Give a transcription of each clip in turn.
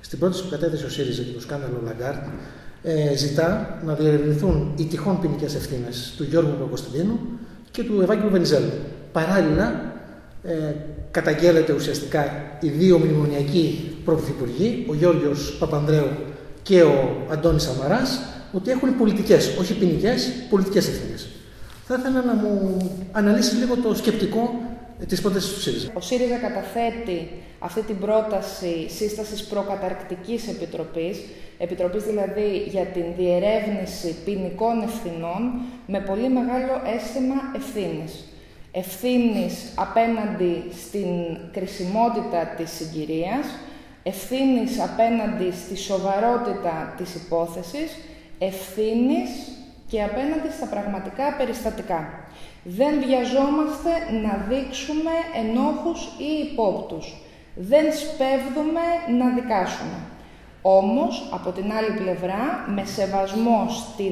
στην πρόταση που κατέθεσε ο ΣΥΡΙΖΑ για το σκάνδαλο Λαγκάρντ, ζητά να διερευνηθούν οι τυχόν ποινικές ευθύνες του Γιώργου Παπακοσταντίνου και του Ευάγγελου Βενιζέλου. Παράλληλα, καταγγέλλεται ουσιαστικά οι δύο μνημονιακοί πρωθυπουργοί, ο Γιώργος Παπανδρέου και ο Αντώνης Σαμαράς, ότι έχουν πολιτικές, όχι ποινικές, πολιτικές ευθύνες. Θα ήθελα να μου αναλύσεις λίγο το σκεπτικό της πρότασης του ΣΥΡΙΖΑ. Ο ΣΥΡΙΖΑ καταθέτει αυτή την πρόταση σύστασης προκαταρκτικής επιτροπής δηλαδή για την διερεύνηση ποινικών ευθυνών, με πολύ μεγάλο αίσθημα ευθύνης. Ευθύνης απέναντι στην κρισιμότητα της συγκυρίας, ευθύνης απέναντι στη σοβαρότητα της υπόθεσης, ευθύνης και απέναντι στα πραγματικά περιστατικά. Δεν βιαζόμαστε να δείξουμε ενόχους ή υπόπτους. Δεν σπέβδουμε να δικάσουμε. Όμως, από την άλλη πλευρά, με σεβασμό στην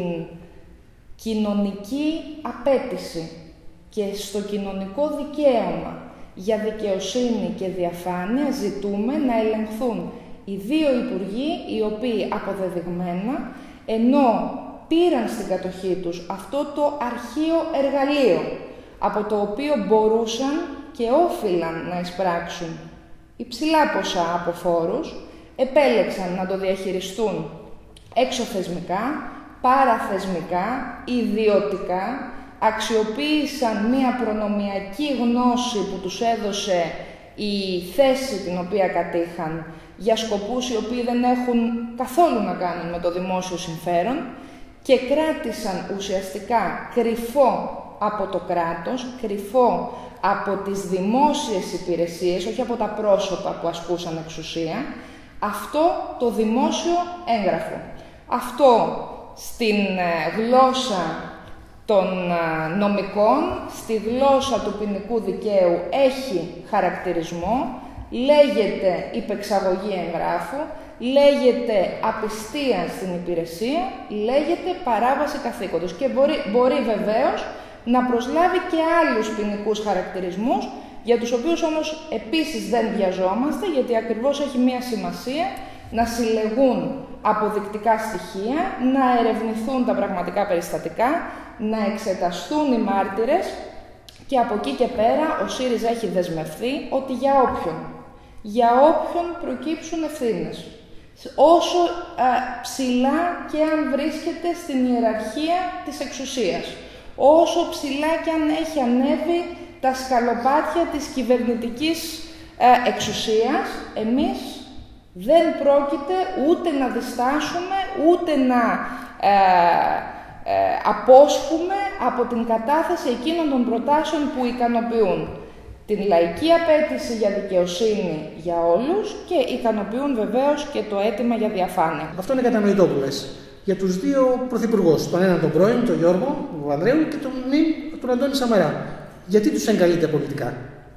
κοινωνική απέτηση και στο κοινωνικό δικαίωμα για δικαιοσύνη και διαφάνεια, ζητούμε να ελεγχθούν οι δύο υπουργοί, οι οποίοι αποδεδειγμένα, ενώ πήραν στην κατοχή τους αυτό το αρχαίο εργαλείο, από το οποίο μπορούσαν και όφυλαν να εισπράξουν υψηλά ποσά από φόρους, επέλεξαν να το διαχειριστούν εξωθεσμικά, παραθεσμικά, ιδιωτικά, αξιοποίησαν μία προνομιακή γνώση που τους έδωσε η θέση την οποία κατήχαν για σκοπούς οι οποίοι δεν έχουν καθόλου να κάνουν με το δημόσιο συμφέρον και κράτησαν ουσιαστικά κρυφό από το κράτος, κρυφό από τις δημόσιες υπηρεσίες, όχι από τα πρόσωπα που ασκούσαν εξουσία, αυτό το δημόσιο έγγραφο. Αυτό στην γλώσσα των νομικών, στη γλώσσα του ποινικού δικαίου έχει χαρακτηρισμό, λέγεται υπεξαγωγή εγγράφου, λέγεται απιστία στην υπηρεσία, λέγεται παράβαση καθήκοντος και μπορεί βεβαίως να προσλάβει και άλλους ποινικούς χαρακτηρισμούς, για τους οποίους όμως επίσης δεν βιαζόμαστε, γιατί ακριβώς έχει μία σημασία να συλλεγούν αποδεικτικά στοιχεία, να ερευνηθούν τα πραγματικά περιστατικά, να εξεταστούν οι μάρτυρες και από εκεί και πέρα ο ΣΥΡΙΖΑ έχει δεσμευθεί ότι για όποιον προκύψουν ευθύνες, όσο ψηλά και αν βρίσκεται στην ιεραρχία της εξουσίας, όσο ψηλά και αν έχει ανέβει τα σκαλοπάτια της κυβερνητικής εξουσίας, εμείς δεν πρόκειται ούτε να διστάσουμε, ούτε να απόσχουμε από την κατάθεση εκείνων των προτάσεων που ικανοποιούν την λαϊκή απέτηση για δικαιοσύνη για όλους και ικανοποιούν βεβαίως και το αίτημα για διαφάνεια. Αυτό είναι κατανοητό που λες. Για τους δύο πρωθυπουργούς, τον έναν τον πρώην, τον Γιώργο Παπανδρέου και τον Αντώνη Σαμαρά. Γιατί τους εγκαλείται πολιτικά?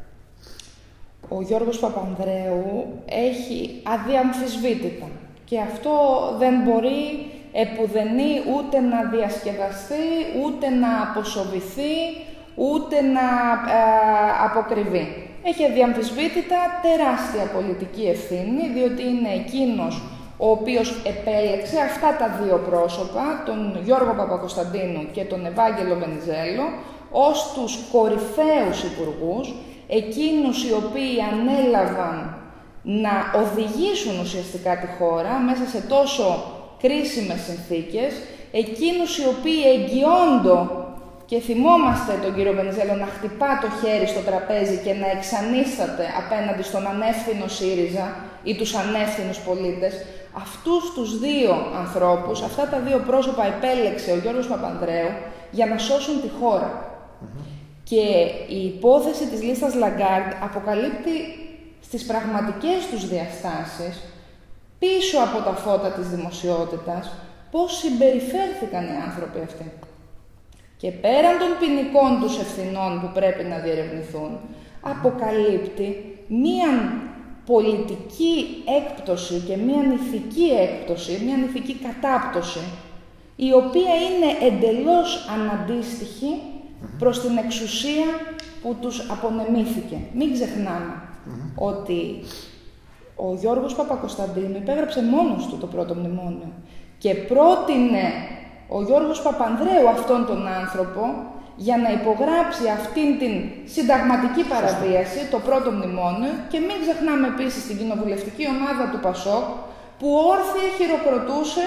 Ο Γιώργος Παπανδρέου έχει αδιαμφισβήτητα και αυτό δεν μπορεί επουδενή ούτε να διασκεδαστεί, ούτε να αποσοβηθεί, ούτε να αποκριβεί. Έχει αδιαμφισβήτητα τεράστια πολιτική ευθύνη, διότι είναι εκείνος ο οποίος επέλεξε αυτά τα δύο πρόσωπα, τον Γιώργο Παπακοσταντίνου και τον Ευάγγελο Βενιζέλο, ως τους κορυφαίους υπουργούς, εκείνους οι οποίοι ανέλαβαν να οδηγήσουν ουσιαστικά τη χώρα μέσα σε τόσο κρίσιμες συνθήκες, εκείνους οι οποίοι εγγυόντω, και θυμόμαστε τον κύριο Βενιζέλο να χτυπά το χέρι στο τραπέζι και να εξανίσταται απέναντι στον ανεύθυνο ΣΥΡΙΖΑ ή τους ανεύθυνους πολίτες, αυτούς τους δύο ανθρώπους, αυτά τα δύο πρόσωπα επέλεξε ο Γιώργος Παπανδρέου για να σώσουν τη χώρα. Και η υπόθεση της λίστας Λαγκάρντ αποκαλύπτει στις πραγματικές τους διαστάσεις, πίσω από τα φώτα της δημοσιότητας, πώς συμπεριφέρθηκαν οι άνθρωποι αυτοί. Και πέραν των ποινικών τους ευθυνών που πρέπει να διερευνηθούν, αποκαλύπτει μία πολιτική έκπτωση και μία ηθική έκπτωση, μία ηθική κατάπτωση, η οποία είναι εντελώς αναντίστοιχη προς την εξουσία που τους απονεμήθηκε. Μην ξεχνάμε ότι ο Γιώργος Παπακοσταντίνου υπέγραψε μόνος του το πρώτο μνημόνιο και πρότεινε ο Γιώργος Παπανδρέου αυτόν τον άνθρωπο για να υπογράψει αυτήν την συνταγματική παραβίαση, το πρώτο μνημόνιο, και μην ξεχνάμε επίσης την κοινοβουλευτική ομάδα του ΠΑΣΟΚ που όρθια χειροκροτούσε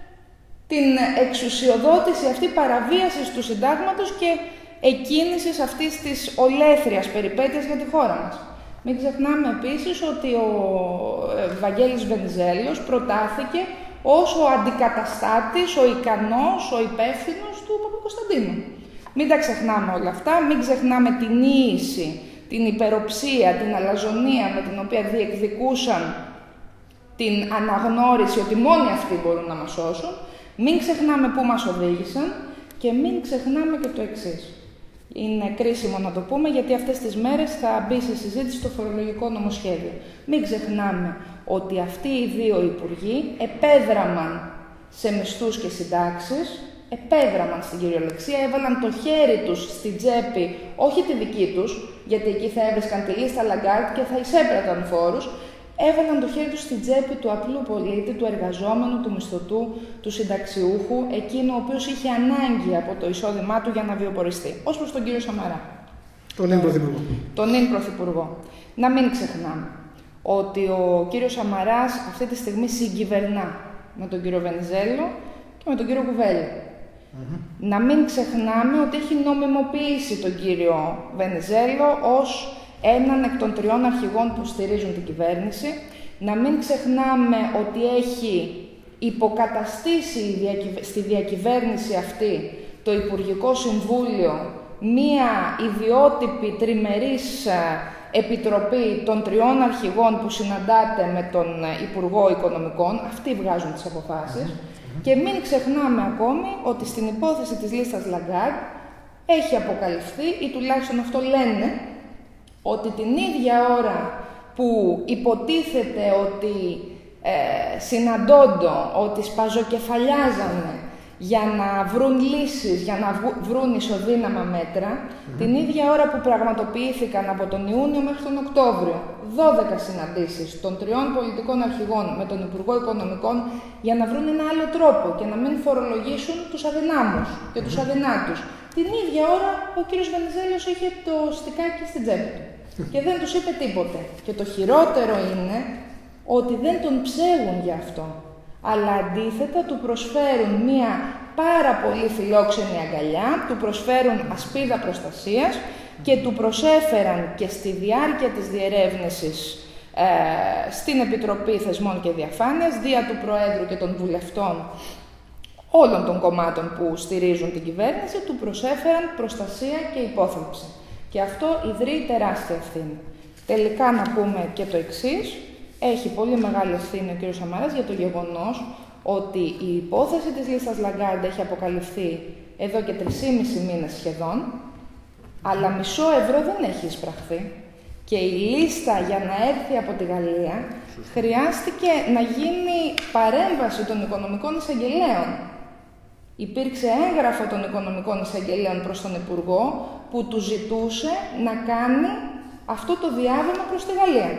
την εξουσιοδότηση αυτή παραβίασης του συντάγματος και εκκίνησης αυτής της ολέθριας περιπέτειας για τη χώρα μας. Μην ξεχνάμε επίσης ότι ο Βαγγέλης Βενιζέλος προτάθηκε ως ο αντικαταστάτης, ο ικανός, ο υπεύθυνος του Παπακοσταντίνου. Μην τα ξεχνάμε όλα αυτά, μην ξεχνάμε την ίηση, την υπεροψία, την αλαζονία με την οποία διεκδικούσαν την αναγνώριση ότι μόνοι αυτοί μπορούν να μας σώσουν. Μην ξεχνάμε πού μας οδήγησαν και μην ξεχνάμε και το εξής. Είναι κρίσιμο να το πούμε γιατί αυτές τις μέρες θα μπει σε συζήτηση το φορολογικό νομοσχέδιο. Μην ξεχνάμε ότι αυτοί οι δύο υπουργοί επέδραμαν σε μισθούς και συντάξεις, επέδραμαν στην κυριολεξία, έβαλαν το χέρι τους στην τσέπη, όχι τη δική τους, γιατί εκεί θα έβρισκαν τη λίστα Λαγκάρτ και θα εισέπραταν φόρους, έβαλαν το χέρι τους στην τσέπη του απλού πολίτη, του εργαζόμενου, του μισθωτού, του συνταξιούχου, εκείνο ο οποίος είχε ανάγκη από το εισόδημά του για να βιοποριστεί. Ως προς τον κύριο Σαμαρά. Τον νυν Πρωθυπουργό. Τον νυν Πρωθυπουργό. Να μην ξεχνάμε ότι ο κύριος Σαμαράς αυτή τη στιγμή συγκυβερνά με τον κύριο Βενιζέλο και με τον κύριο Κουβέλη. Να μην ξεχνάμε ότι έχει νομιμοποιήσει τον κύριο Βενιζέλο ως έναν εκ των τριών αρχηγών που στηρίζουν την κυβέρνηση. Να μην ξεχνάμε ότι έχει υποκαταστήσει στη διακυβέρνηση αυτή το Υπουργικό Συμβούλιο μία ιδιότυπη τριμερής επιτροπή των τριών αρχηγών που συναντάται με τον Υπουργό Οικονομικών. Αυτοί βγάζουν τις αποφάσεις. Και μην ξεχνάμε ακόμη ότι στην υπόθεση της λίστας Λαγκάρτ έχει αποκαλυφθεί, ή τουλάχιστον αυτό λένε, ότι την ίδια ώρα που υποτίθεται ότι συναντώντο, ότι σπαζοκεφαλιάζανε για να βρουν λύσεις, για να βρουν ισοδύναμα μέτρα, την ίδια ώρα που πραγματοποιήθηκαν από τον Ιούνιο μέχρι τον Οκτώβριο 12 συναντήσεις των τριών πολιτικών αρχηγών με τον Υπουργό Οικονομικών για να βρουν ένα άλλο τρόπο και να μην φορολογήσουν τους αδυνάμους και τους αδυνάτους. Την ίδια ώρα ο κύριος Βενιζέλος είχε το στικάκι στην τσέπη του και δεν τους είπε τίποτε. Και το χειρότερο είναι ότι δεν τον ψέγουν γι' αυτό, αλλά αντίθετα του προσφέρουν μία πάρα πολύ φιλόξενη αγκαλιά, του προσφέρουν ασπίδα προστασίας και του προσέφεραν και στη διάρκεια της διερεύνησης στην Επιτροπή Θεσμών και Διαφάνειας, δια του Προέδρου και των βουλευτών όλων των κομμάτων που στηρίζουν την κυβέρνηση, του προσέφεραν προστασία και υπόθαλψη. Και αυτό ιδρύει τεράστια ευθύνη. Τελικά να πούμε και το εξής. Έχει πολύ μεγάλη ευθύνη ο κ. Σαμαράς για το γεγονός ότι η υπόθεση της λίστας Λαγκάρντ έχει αποκαλυφθεί εδώ και 3,5 μήνες σχεδόν, αλλά €0 δεν έχει εισπραχθεί. Και η λίστα για να έρθει από τη Γαλλία χρειάστηκε να γίνει παρέμβαση των οικονομικών εισαγγελέων. Υπήρξε έγγραφο των οικονομικών εισαγγελέων προς τον Υπουργό που του ζητούσε να κάνει αυτό το διάβημα προς τη Γαλλία.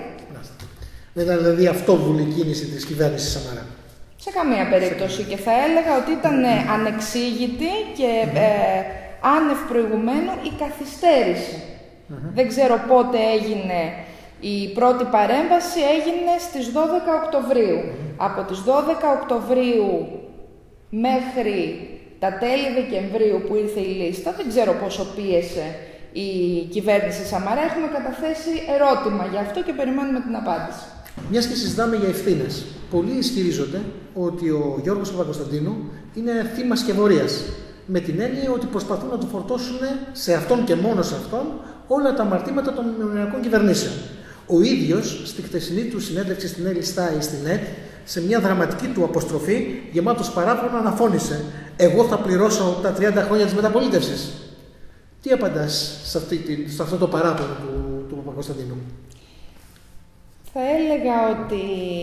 Δεν ήταν δηλαδή αυτόβουλη κίνηση της κυβέρνησης Σαμαρά. Σε καμία περίπτωση, και θα έλεγα ότι ήταν ανεξήγητη και άνευ προηγουμένου η καθυστέρηση. Δεν ξέρω πότε έγινε η πρώτη παρέμβαση, έγινε στις 12 Οκτωβρίου. Από τις 12 Οκτωβρίου μέχρι τα τέλη Δεκεμβρίου που ήρθε η λίστα, δεν ξέρω πόσο πίεσε η κυβέρνηση Σαμαρά. Έχουμε καταθέσει ερώτημα γι' αυτό και περιμένουμε την απάντηση. Μιας και συζητάμε για ευθύνες, πολλοί ισχυρίζονται ότι ο Γιώργος Παπακοσταντίνου είναι θύμα σκευωρίας. Με την έννοια ότι προσπαθούν να του φορτώσουν σε αυτόν και μόνο σε αυτόν όλα τα αμαρτήματα των μνημονιακών κυβερνήσεων. Ο ίδιος, στη χτεσινή του συνέντευξη στην Έλλη Στάι στην ΕΤ, σε μια δραματική του αποστροφή, γεμάτος παράπονο, αναφώνησε: «Εγώ θα πληρώσω τα 30 χρόνια της μεταπολίτευσης». Τι απαντάς σε αυτό το παράπονο του Παπακοσταντίνου? Θα έλεγα ότι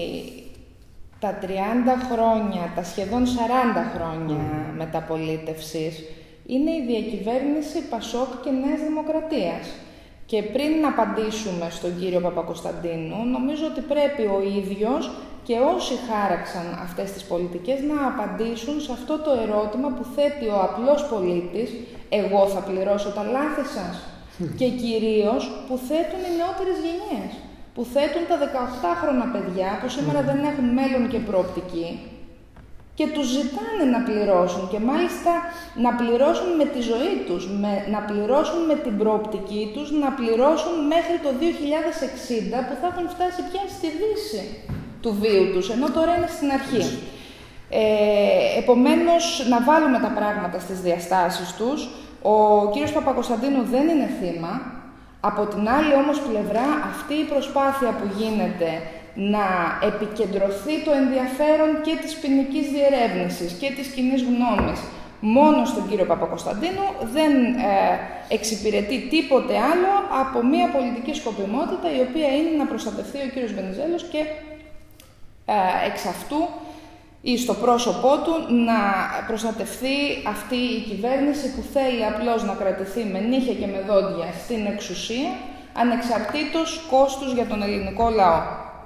τα 30 χρόνια, τα σχεδόν 40 χρόνια μεταπολίτευσης είναι η διακυβέρνηση Πασόκ και Νέας Δημοκρατίας. Και πριν να απαντήσουμε στον κύριο Παπακοσταντίνου, νομίζω ότι πρέπει ο ίδιος και όσοι χάραξαν αυτές τις πολιτικές να απαντήσουν σε αυτό το ερώτημα που θέτει ο απλός πολίτης, εγώ θα πληρώσω τα λάθη σας. Και κυρίως που θέτουν οι νεότερες γενιές, που θέτουν τα 18χρονα παιδιά που σήμερα δεν έχουν μέλλον και προοπτική και τους ζητάνε να πληρώσουν και μάλιστα να πληρώσουν με τη ζωή τους, να πληρώσουν με την προοπτική τους, να πληρώσουν μέχρι το 2060 που θα έχουν φτάσει πια στη δύση του βίου τους, ενώ τώρα είναι στην αρχή. Επομένως, να βάλουμε τα πράγματα στις διαστάσεις τους. Ο κύριος Παπακοσταντίνου δεν είναι θύμα. Από την άλλη όμως πλευρά, αυτή η προσπάθεια που γίνεται να επικεντρωθεί το ενδιαφέρον και της ποινικής διερεύνησης και της κοινής γνώμης μόνο στον κύριο Παπακοσταντίνου δεν εξυπηρετεί τίποτε άλλο από μια πολιτική σκοπιμότητα η οποία είναι να προστατευτεί ο κύριος Βενιζέλος και εξ αυτού ή στο πρόσωπό του να προστατευτεί αυτή η κυβέρνηση που θέλει απλώς να κρατηθεί με νύχια και με δόντια στην εξουσία ανεξαρτήτως κόστους για τον ελληνικό λαό.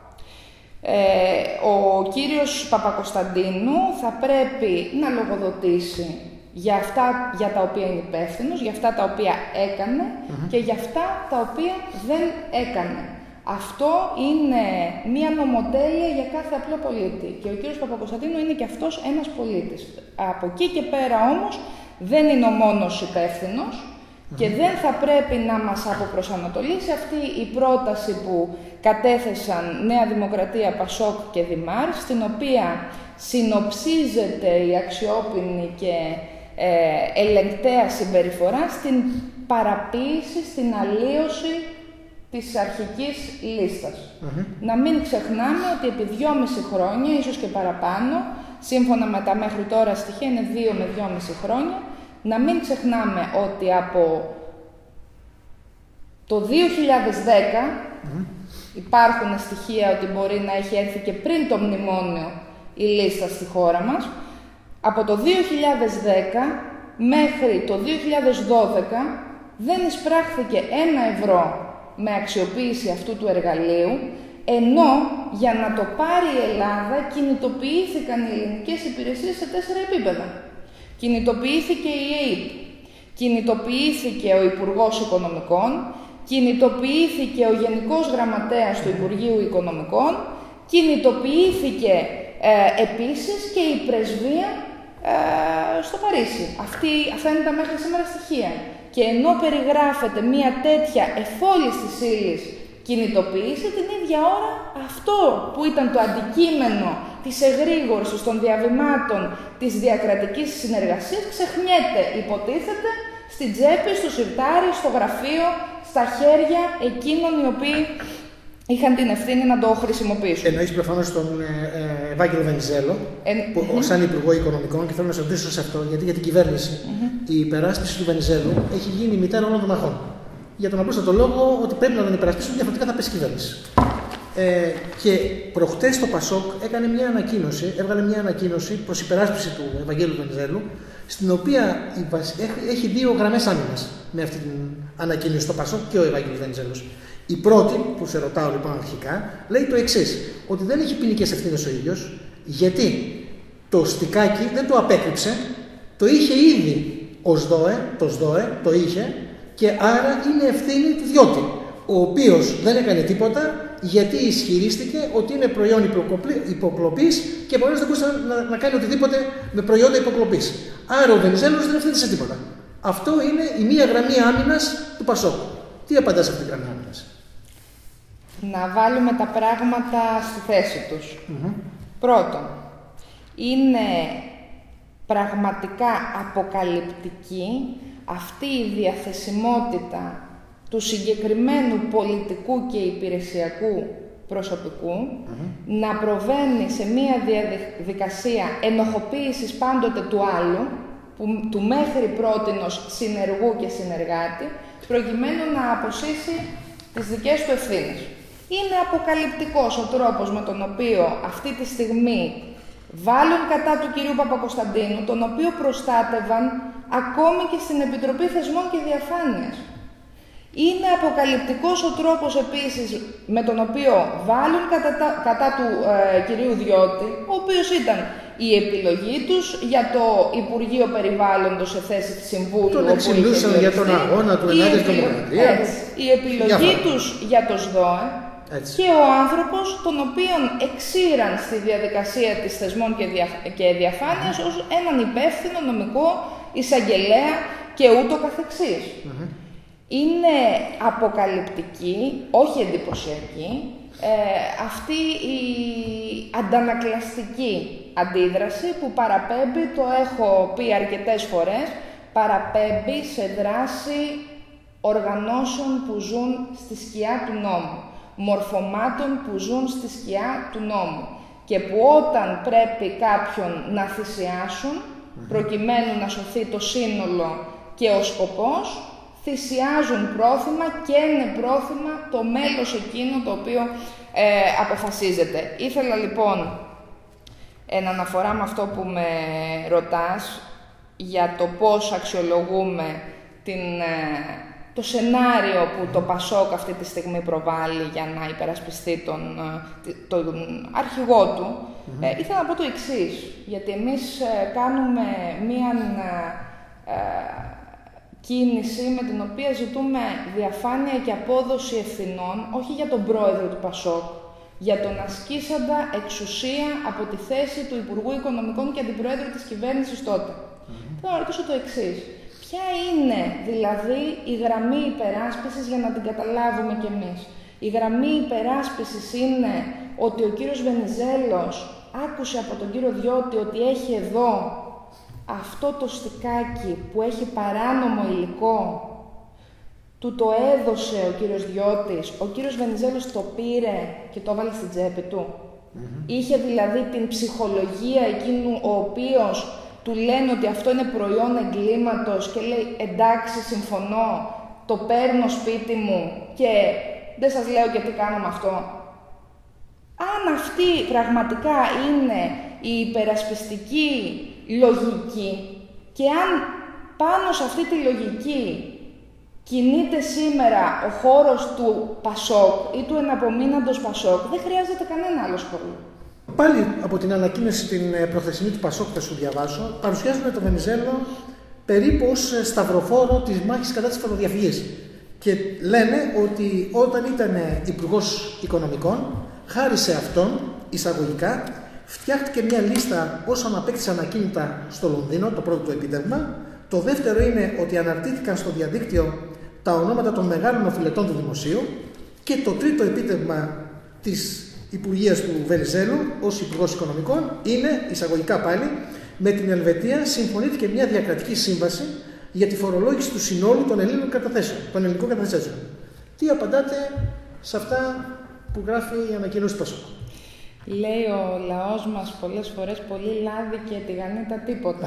Ο κύριος Παπακοσταντίνου θα πρέπει να λογοδοτήσει για αυτά για τα οποία είναι υπεύθυνος, για αυτά τα οποία έκανε και για αυτά τα οποία δεν έκανε. Αυτό είναι μία νομοτέλεια για κάθε απλό πολίτη και ο κύριος Παπακοσταντίνου είναι και αυτός ένας πολίτης. Από εκεί και πέρα όμως δεν είναι ο μόνος υπεύθυνος και δεν θα πρέπει να μας αποπροσανατολίσει αυτή η πρόταση που κατέθεσαν Νέα Δημοκρατία, Πασόκ και Δημάρ, στην οποία συνοψίζεται η αξιόπινη και ελεγκταία συμπεριφορά στην παραποίηση, στην αλλίωση της αρχικής λίστας. Να μην ξεχνάμε ότι επί 2,5 χρόνια, ίσως και παραπάνω, σύμφωνα με τα μέχρι τώρα στοιχεία είναι 2 με 2,5 χρόνια, να μην ξεχνάμε ότι από το 2010 υπάρχουν στοιχεία ότι μπορεί να έχει έρθει και πριν το μνημόνιο η λίστα στη χώρα μας. Από το 2010 μέχρι το 2012 δεν εισπράχθηκε 1 ευρώ με αξιοποίηση αυτού του εργαλείου, ενώ για να το πάρει η Ελλάδα κινητοποιήθηκαν οι ελληνικές υπηρεσίες σε 4 επίπεδα. Κινητοποιήθηκε η ΕΕΠ, κινητοποιήθηκε ο Υπουργός Οικονομικών, κινητοποιήθηκε ο Γενικός Γραμματέας του Υπουργείου Οικονομικών, κινητοποιήθηκε επίσης και η Πρεσβεία στο Παρίσι. Αυτά είναι τα μέχρι σήμερα στοιχεία. Και ενώ περιγράφεται μια τέτοια εφόλης της ύλης κινητοποίηση, την ίδια ώρα αυτό που ήταν το αντικείμενο της εγρήγορσης των διαβημάτων της διακρατικής συνεργασίας ξεχνιέται, υποτίθεται, στην τσέπη, στο σιρτάρι, στο γραφείο, στα χέρια εκείνων οι οποίοι είχαν την ευθύνη να το χρησιμοποιήσουν. Εννοείς προφανώς τον Ευάγγελο Βενιζέλο, σαν Υπουργό Οικονομικών, και θέλω να σε ρωτήσω σε αυτό, γιατί για την κυβέρνηση η υπεράσπιση του Βενιζέλου έχει γίνει η μητέρα όλων των μαχών. Για τον απλούστατο λόγο ότι πρέπει να τον υπερασπίσουν, διαφορετικά θα πέσει η κυβέρνηση. Και προχτές το Πασόκ έβγαλε μια ανακοίνωση προς υπεράσπιση του Ευαγγέλου Βενιζέλου, στην οποία έχει 2 γραμμές άμυνας με αυτή την ανακοίνωση το Πασόκ και ο Ευάγγελος Βενιζέλος. Η πρώτη, που σε ρωτάω λοιπόν αρχικά, λέει το εξής, ότι δεν έχει ποινικές ευθύνες ο ίδιος, γιατί το στικάκι δεν το απέκρυψε, το είχε ήδη το ΣΔΟΕ το είχε, και άρα είναι ευθύνη του διώτη, ο οποίος δεν έκανε τίποτα γιατί ισχυρίστηκε ότι είναι προϊόν υποκλοπής και επομένως δεν μπορούσε να κάνει οτιδήποτε με προϊόντα υποκλοπής. Άρα ο Βενιζέλος δεν ευθύνεται σε τίποτα. Αυτό είναι η μία γραμμή άμυνας του Πασόκ. Τι απαντάς σε αυτή τη γραμμή άμυνας? Να βάλουμε τα πράγματα στη θέση τους. Πρώτον, είναι πραγματικά αποκαλυπτική αυτή η διαθεσιμότητα του συγκεκριμένου πολιτικού και υπηρεσιακού προσωπικού να προβαίνει σε μία διαδικασία ενοχοποίησης πάντοτε του άλλου, του μέχρι πρότινος συνεργού και συνεργάτη, προκειμένου να αποσύσει τις δικές του ευθύνες. Είναι αποκαλυπτικός ο τρόπος με τον οποίο αυτή τη στιγμή βάλουν κατά του κυρίου Παπακοσταντίνου, τον οποίο προστάτευαν ακόμη και στην Επιτροπή Θεσμών και Διαφάνειας. Είναι αποκαλυπτικός ο τρόπος επίσης με τον οποίο βάλουν κατά του κυρίου Διώτη, ο οποίος ήταν η επιλογή τους για το Υπουργείο Περιβάλλοντος σε θέση της Συμβούλου. Τον εξηλούσαν για τον αγώνα του ενάντια στην Δημοκρατία. Η επιλογή τους για το ΣΔΟΕ. Έτσι. Και ο άνθρωπος τον οποίον εξήραν στη διαδικασία της θεσμών και διαφάνειας ως έναν υπεύθυνο νομικό εισαγγελέα και ούτω καθεξής. Είναι αποκαλυπτική, όχι εντυπωσιακή, αυτή η αντανακλαστική αντίδραση που παραπέμπει, το έχω πει αρκετές φορές, παραπέμπει σε δράση οργανώσεων που ζουν στη σκιά του νόμου, μορφωμάτων που ζουν στη σκιά του νόμου και που όταν πρέπει κάποιον να θυσιάσουν προκειμένου να σωθεί το σύνολο και ο σκοπός, θυσιάζουν πρόθυμα και είναι πρόθυμα το μέλος εκείνο το οποίο αποφασίζεται. Ήθελα λοιπόν να αναφορά με αυτό που με ρωτάς για το πώς αξιολογούμε το σενάριο που το ΠΑΣΟΚ αυτή τη στιγμή προβάλλει για να υπερασπιστεί τον αρχηγό του. Ήθελα να πω το εξής, γιατί εμείς κάνουμε μία κίνηση με την οποία ζητούμε διαφάνεια και απόδοση ευθυνών, όχι για τον πρόεδρο του ΠΑΣΟΚ, για τον ασκήσαντα εξουσία από τη θέση του Υπουργού Οικονομικών και Αντιπροέδρου της κυβέρνησης τότε. Θέλω να ρωτήσω το εξής. Ποια είναι δηλαδή η γραμμή υπεράσπισης για να την καταλάβουμε κι εμείς? Η γραμμή υπεράσπισης είναι ότι ο κύριος Βενιζέλος άκουσε από τον κύριο Διώτη ότι έχει εδώ αυτό το στικάκι που έχει παράνομο υλικό, του το έδωσε ο κύριος Διώτης, ο κύριος Βενιζέλος το πήρε και το έβαλε στην τσέπη του. Είχε δηλαδή την ψυχολογία εκείνου ο οποίος του λένε ότι αυτό είναι προϊόν εγκλήματος και λέει εντάξει συμφωνώ, το παίρνω σπίτι μου και δεν σας λέω και τι κάνω με αυτό. Αν αυτή πραγματικά είναι η υπερασπιστική λογική και αν πάνω σε αυτή τη λογική κινείται σήμερα ο χώρος του ΠΑΣΟΚ ή του εναπομείναντος ΠΑΣΟΚ, δεν χρειάζεται κανένα άλλο σχόλιο. Πάλι από την ανακοίνωση την προχθεσινή του ΠΑΣΟΚ, θα σου διαβάσω, παρουσιάζουν τον Βενιζέλο περίπου ως σταυροφόρο της μάχης κατά της φοροδιαφυγής. Και λένε ότι όταν ήταν Υπουργός Οικονομικών, χάρη σε αυτόν, εισαγωγικά, φτιάχτηκε μια λίστα όσων απέκτησαν ακίνητα στο Λονδίνο, το πρώτο του επίτευγμα. Το δεύτερο είναι ότι αναρτήθηκαν στο διαδίκτυο τα ονόματα των μεγάλων οφειλετών του δημοσίου. Και το τρίτο επίτευγμα της Υπουργείας του Βενιζέλου ως Υπουργός Οικονομικών είναι, εισαγωγικά πάλι, με την Ελβετία συμφωνήθηκε μια διακρατική σύμβαση για τη φορολόγηση του συνόλου των Ελλήνων καταθέσεων, των ελληνικών καταθέσεων. Τι απαντάτε σε αυτά που γράφει η ανακοίνωση του ΠΑΣΟΚ? Λέει ο λαός μας πολλές φορές πολύ λάδι και τηγανίτα τίποτα.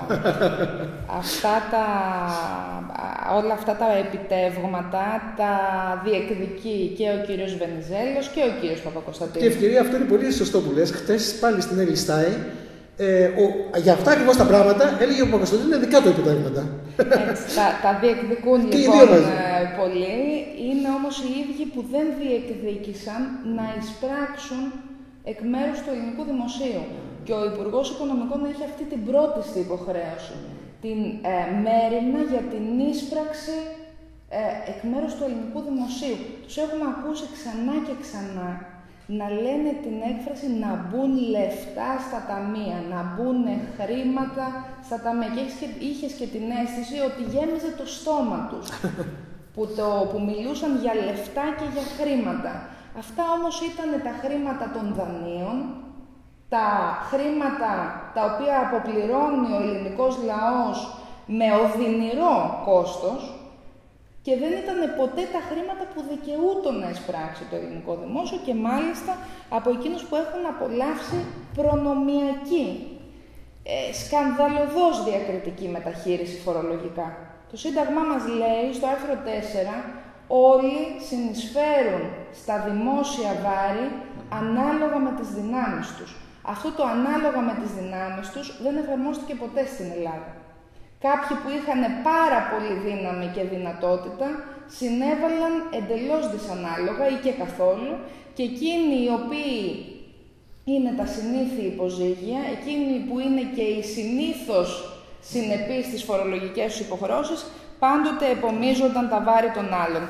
Όλα αυτά τα επιτεύγματα τα διεκδικεί και ο κύριος Βενιζέλος και ο κύριος Παπακοσταντίνου. Και ευκαιρία, αυτό είναι πολύ σωστό που λες. Χτες πάλι στην Έλλη Στάι, για αυτά ακριβώς τα πράγματα έλεγε ο Παπακοσταντίνου είναι δικά του επιτεύγματα. Τα διεκδικούν λοιπόν πολλοί. Είναι όμως οι ίδιοι που δεν διεκδίκησαν να εισπράξουν εκ μέρους του ελληνικού δημοσίου. Και ο Υπουργός Οικονομικών έχει αυτή την πρώτη υποχρέωση. Την μέριμνα για την ίσπραξη εκ μέρους του ελληνικού δημοσίου. Τους έχουμε ακούσει ξανά και ξανά να λένε την έκφραση να μπουν λεφτά στα ταμεία, να μπουν χρήματα στα ταμεία. Και είχες και την αίσθηση ότι γέμιζε το στόμα τους, που μιλούσαν για λεφτά και για χρήματα. Αυτά όμως ήταν τα χρήματα των δανείων, τα χρήματα τα οποία αποπληρώνει ο ελληνικός λαός με οδυνηρό κόστος και δεν ήταν ποτέ τα χρήματα που δικαιούτον να εισπράξει το ελληνικό δημόσιο και μάλιστα από εκείνους που έχουν απολαύσει προνομιακή, σκανδαλωδώς διακριτική μεταχείριση φορολογικά. Το Σύνταγμά μας λέει στο άρθρο 4 όλοι συνεισφέρουν στα δημόσια βάρη ανάλογα με τις δυνάμεις τους. Αυτό το ανάλογα με τις δυνάμεις τους δεν εφαρμόστηκε ποτέ στην Ελλάδα. Κάποιοι που είχαν πάρα πολύ δύναμη και δυνατότητα συνέβαλαν εντελώς δυσανάλογα ή και καθόλου, και εκείνοι οι οποίοι είναι τα συνήθη υποζύγια, εκείνοι που είναι και οι συνήθως συνεπείς στις φορολογικές τους υποχρεώσεις, πάντοτε επομίζονταν τα βάρη των άλλων.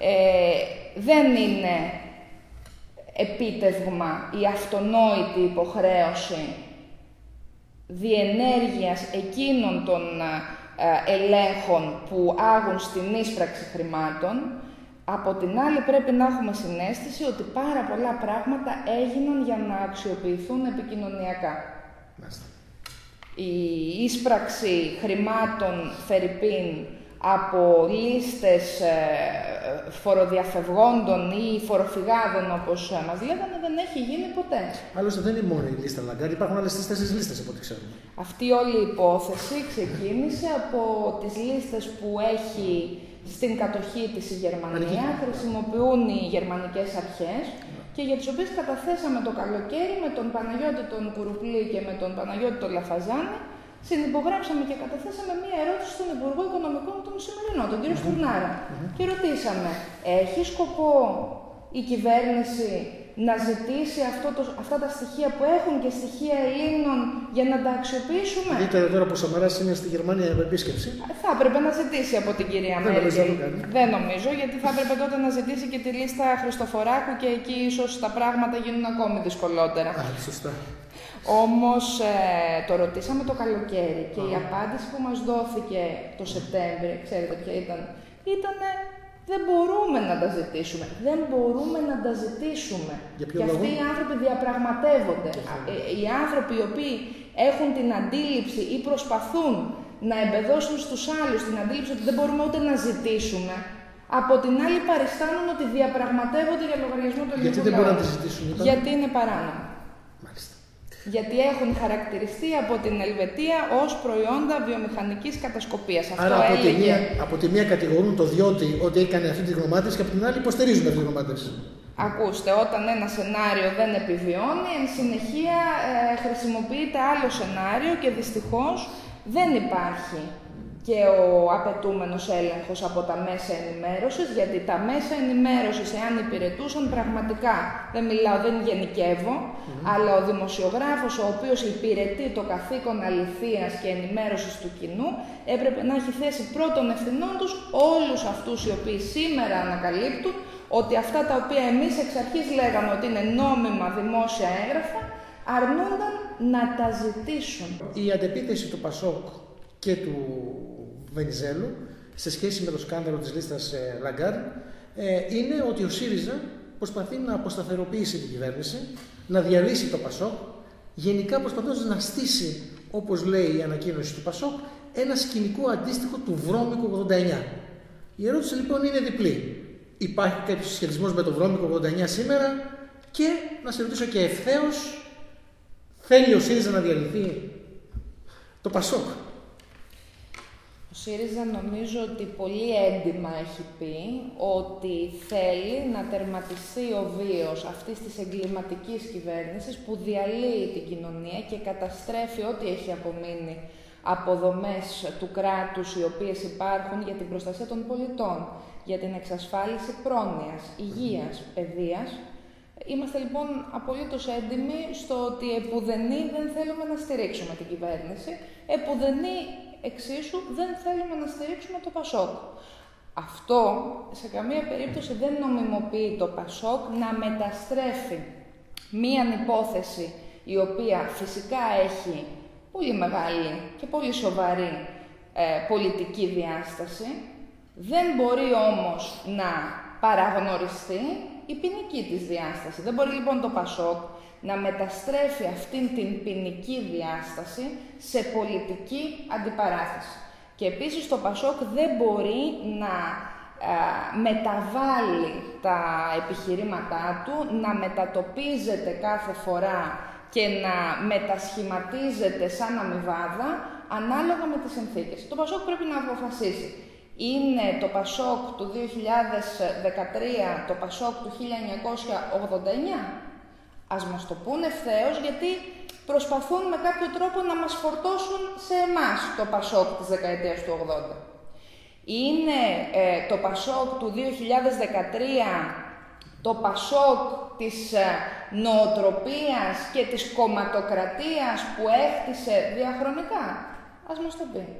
Δεν είναι επίτευγμα η αυτονόητη υποχρέωση διενέργειας εκείνων των ελέγχων που άγουν στην ίσπραξη χρημάτων. Από την άλλη πρέπει να έχουμε συναίσθηση ότι πάρα πολλά πράγματα έγιναν για να αξιοποιηθούν επικοινωνιακά. Μάλιστα. Η ίσπραξη χρημάτων φερρυπίν από λίστες φοροδιαφευγόντων ή φοροφυγάδων, όπως μας λέγανε, δεν έχει γίνει ποτέ. Άλλωστε δεν είναι μόνο η λίστα Λαγκάρντ, υπάρχουν άλλες 3-4 λίστες από ό,τι ξέρουμε. Αυτή όλη η υπόθεση ξεκίνησε από τις λίστες που έχει στην κατοχή της η Γερμανία, χρησιμοποιούν οι γερμανικές αρχές και για τις οποίες καταθέσαμε το καλοκαίρι με τον Παναγιώτη τον Κουρουπλή και με τον Παναγιώτη τον Λαφαζάνη. Συνυπογράψαμε και καταθέσαμε μία ερώτηση στον Υπουργό Οικονομικών, τον σημερινό, τον κύριο Στουρνάρα. Και ρωτήσαμε, έχει σκοπό η κυβέρνηση να ζητήσει αυτά τα στοιχεία που έχουν και στοιχεία Ελλήνων για να τα αξιοποιήσουμε? Ιδιαίτερα τώρα που ο Σαμαράς είναι στη Γερμανία για επίσκεψη. Θα έπρεπε να ζητήσει από την κυρία Μέρκελ. Δεν νομίζω, γιατί θα έπρεπε τότε να ζητήσει και τη λίστα Χριστοφοράκου και εκεί ίσως τα πράγματα γίνουν ακόμη δυσκολότερα. Σωστά. Όμως το ρωτήσαμε το καλοκαίρι και η απάντηση που μας δόθηκε το Σεπτέμβρη, ξέρετε ποια ήταν? Ήτανε δεν μπορούμε να τα ζητήσουμε. Δεν μπορούμε να τα ζητήσουμε. Και αυτοί οι άνθρωποι διαπραγματεύονται. Οι άνθρωποι οι οποίοι έχουν την αντίληψη ή προσπαθούν να εμπεδώσουν στους άλλους την αντίληψη ότι δεν μπορούμε ούτε να ζητήσουμε, από την άλλη παριστάνουν ότι διαπραγματεύονται για λογαριασμό του ελληνικού λαού. Γιατί δεν μπορούν να τα ζητήσουν? Γιατί είναι παράνομο. Μάλιστα. Γιατί έχουν χαρακτηριστεί από την Ελβετία ως προϊόντα βιομηχανικής κατασκοπίας. Άρα από τη μία κατηγορούν το Διώτη ότι έκανε αυτή τη γνωμάτευση και από την άλλη υποστηρίζουν αυτή τη γνωμάτευση. Ακούστε, όταν ένα σενάριο δεν επιβιώνει, εν συνεχεία χρησιμοποιείται άλλο σενάριο και δυστυχώς δεν υπάρχει και ο απαιτούμενος έλεγχος από τα μέσα ενημέρωσης, γιατί τα μέσα ενημέρωσης, εάν υπηρετούσαν πραγματικά, δεν μιλάω, δεν γενικεύω, αλλά ο δημοσιογράφος ο οποίος υπηρετεί το καθήκον αληθείας και ενημέρωσης του κοινού, έπρεπε να έχει θέσει πρώτων ευθυνών τους όλους αυτούς οι οποίοι σήμερα ανακαλύπτουν ότι αυτά τα οποία εμείς εξ αρχής λέγαμε ότι είναι νόμιμα δημόσια έγγραφα, αρνούνταν να τα ζητήσουν. Η αντεπίθεση του Πασόκ και του Βενιζέλου σε σχέση με το σκάνδαλο της λίστας Λαγκάρντ είναι ότι ο ΣΥΡΙΖΑ προσπαθεί να αποσταθεροποιήσει την κυβέρνηση, να διαλύσει το Πασόκ, γενικά προσπαθώντας να στήσει, όπως λέει η ανακοίνωση του Πασόκ, ένα σκηνικό αντίστοιχο του βρώμικου 89. Η ερώτηση λοιπόν είναι διπλή. Υπάρχει κάποιος συσχετισμός με το βρώμικο 89 σήμερα? Και να σε ρωτήσω και ευθέως, θέλει ο ΣΥΡΙΖΑ να διαλυθεί το Πασόκ? Ο ΣΥΡΙΖΑ νομίζω ότι πολύ έντιμα έχει πει ότι θέλει να τερματιστεί ο βίος αυτής της εγκληματικής κυβέρνησης που διαλύει την κοινωνία και καταστρέφει ό,τι έχει απομείνει από δομές του κράτους οι οποίες υπάρχουν για την προστασία των πολιτών, για την εξασφάλιση πρόνοιας, υγείας, παιδείας. Είμαστε λοιπόν απολύτως έντιμοι στο ότι επουδενή δεν θέλουμε να στηρίξουμε την κυβέρνηση, επουδενή εξίσου δεν θέλουμε να στηρίξουμε το Πασόκ. Αυτό σε καμία περίπτωση δεν νομιμοποιεί το Πασόκ να μεταστρέφει μία υπόθεση η οποία φυσικά έχει πολύ μεγάλη και πολύ σοβαρή πολιτική διάσταση. Δεν μπορεί όμως να παραγνωριστεί η ποινική της διάσταση. Δεν μπορεί λοιπόν το Πασόκ να μεταστρέφει αυτήν την ποινική διάσταση σε πολιτική αντιπαράθεση. Και επίσης το Πασόκ δεν μπορεί να μεταβάλει τα επιχειρήματά του, να μετατοπίζεται κάθε φορά και να μετασχηματίζεται σαν αμοιβάδα ανάλογα με τις συνθήκες. Το Πασόκ πρέπει να αποφασίσει. Είναι το Πασόκ του 2013 το Πασόκ του 1989? Ας μας το πούνε ευθέως, γιατί προσπαθούν με κάποιο τρόπο να μας φορτώσουν σε εμάς το Πασόκ της δεκαετίας του 80. Είναι το Πασόκ του 2013 το Πασόκ της νοοτροπίας και της κομματοκρατίας που έχτισε διαχρονικά? Ας μας το πει.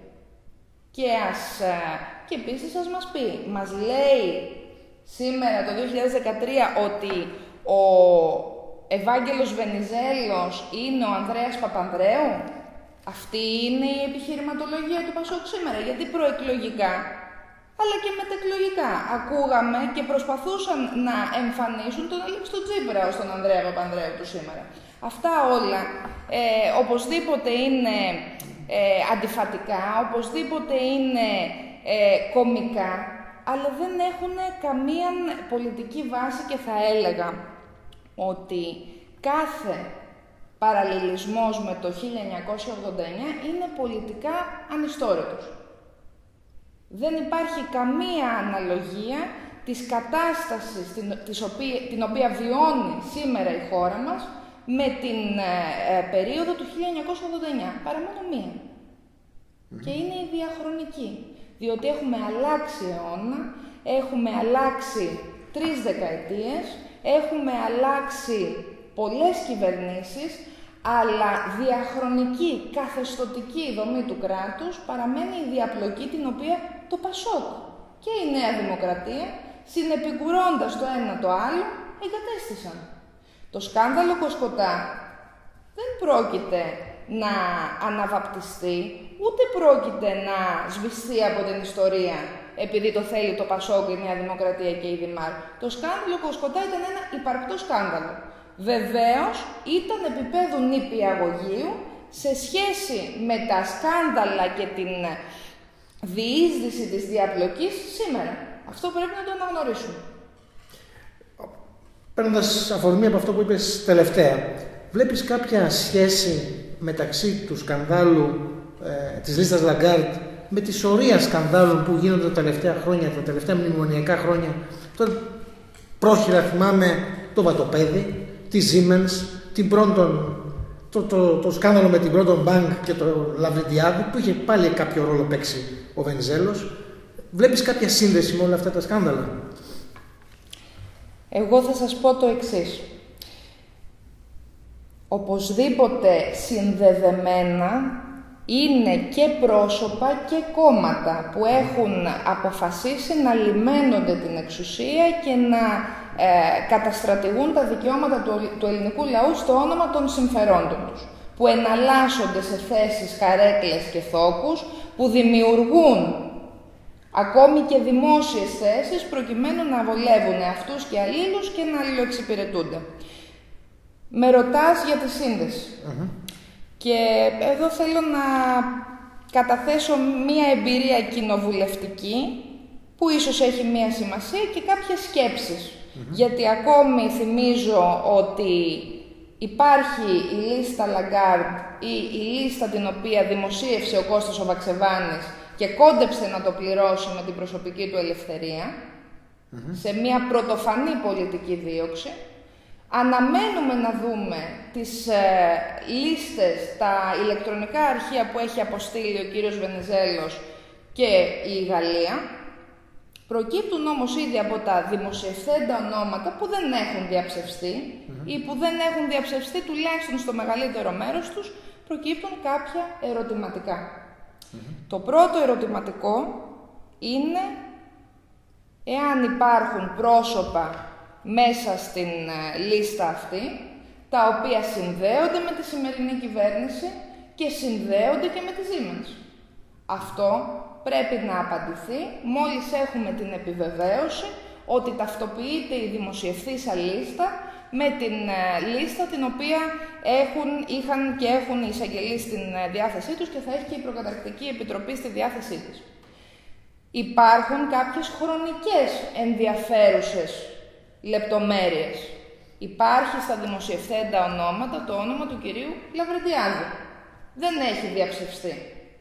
Και επίσης ας μας πει, μας λέει σήμερα το 2013 ότι ο Ευάγγελος Βενιζέλος είναι ο Ανδρέας Παπανδρέου? Αυτή είναι η επιχειρηματολογία του Πασόκ σήμερα, γιατί προεκλογικά αλλά και μετεκλογικά ακούγαμε και προσπαθούσαν να εμφανίσουν τον Αλέξη Τσίπρα ως τον Ανδρέα Παπανδρέου του σήμερα. Αυτά όλα οπωσδήποτε είναι αντιφατικά, οπωσδήποτε είναι κωμικά, αλλά δεν έχουν καμία πολιτική βάση και θα έλεγα ότι κάθε παραλληλισμός με το 1989 είναι πολιτικά ανιστόρητος. Δεν υπάρχει καμία αναλογία της κατάστασης την οποία βιώνει σήμερα η χώρα μας με την περίοδο του 1989. Παραμένω μία. Και είναι η διαχρονική. Διότι έχουμε αλλάξει αιώνα, έχουμε αλλάξει 3 δεκαετίες, έχουμε αλλάξει πολλές κυβερνήσεις, αλλά διαχρονική, καθεστωτική δομή του κράτους παραμένει η διαπλοκή την οποία το Πασόκ και η Νέα Δημοκρατία, συνεπικουρώντας το ένα το άλλο, εγκατέστησαν. Το σκάνδαλο Κοσκοτά δεν πρόκειται να αναβαπτιστεί, ούτε πρόκειται να σβηστεί από την ιστορία επειδή το θέλει το Πασόκ, η Νέα Δημοκρατία και η Δημάρ. Το σκάνδαλο Κοσκοτά ήταν ένα υπαρκτό σκάνδαλο. Βεβαίως ήταν επίπεδου νηπιαγωγείου σε σχέση με τα σκάνδαλα και την διείσδυση της διαπλοκής σήμερα. Αυτό πρέπει να το αναγνωρίσουμε. Παίρνοντας αφορμή από αυτό που είπες τελευταία, βλέπεις κάποια σχέση μεταξύ του σκανδάλου της λίστας Λαγκάρτ με τη σωρία σκανδάλων που γίνονται τα τελευταία χρόνια, τα τελευταία μνημονιακά χρόνια? Τώρα πρόχειρα θυμάμαι το Βατοπέδι, τη Siemens, το σκάνδαλο με την Πρώτον Bank και το Λαβρεντιάδη, που είχε πάλι κάποιο ρόλο παίξει ο Βενιζέλος. Βλέπεις κάποια σύνδεση με όλα αυτά τα σκάνδαλα? Εγώ θα σας πω το εξής. Οπωσδήποτε συνδεδεμένα είναι και πρόσωπα και κόμματα που έχουν αποφασίσει να λιμένονται την εξουσία και να καταστρατηγούν τα δικαιώματα του ελληνικού λαού στο όνομα των συμφερόντων τους, που εναλλάσσονται σε θέσεις, καρέκλες και θόκους, που δημιουργούν ακόμη και δημόσιες θέσεις προκειμένου να βολεύουν αυτούς και αλλήλους και να αλληλοεξυπηρετούνται. Με ρωτάς για τη σύνδεση. Και εδώ θέλω να καταθέσω μία εμπειρία κοινοβουλευτική που ίσως έχει μία σημασία και κάποιες σκέψεις. Γιατί ακόμη θυμίζω ότι υπάρχει η λίστα Λαγκάρντ ή η λίστα την οποία δημοσίευσε ο Κώστας ο Βαξεβάνης και κόντεψε να το πληρώσει με την προσωπική του ελευθερία σε μία πρωτοφανή πολιτική δίωξη. Αναμένουμε να δούμε τις λίστες, τα ηλεκτρονικά αρχεία που έχει αποστείλει ο κύριος Βενιζέλος και η Γαλλία. Προκύπτουν όμως ήδη από τα δημοσιευθέντα ονόματα που δεν έχουν διαψευστεί ή που δεν έχουν διαψευστεί τουλάχιστον στο μεγαλύτερο μέρος τους, προκύπτουν κάποια ερωτηματικά. Το πρώτο ερωτηματικό είναι εάν υπάρχουν πρόσωπα μέσα στην λίστα αυτή, τα οποία συνδέονται με τη σημερινή κυβέρνηση και συνδέονται και με τη Siemens. Αυτό πρέπει να απαντηθεί μόλις έχουμε την επιβεβαίωση ότι ταυτοποιείται η δημοσιευθήσα λίστα με την λίστα την οποία είχαν και έχουν οι εισαγγελείς στην διάθεσή τους και θα έχει και η προκαταρκτική επιτροπή στη διάθεσή της. Υπάρχουν κάποιες χρονικές ενδιαφέρουσες λεπτομέρειες. Υπάρχει στα δημοσιευθέντα ονόματα το όνομα του κυρίου Λαβρεντιάδη. Δεν έχει διαψευστεί.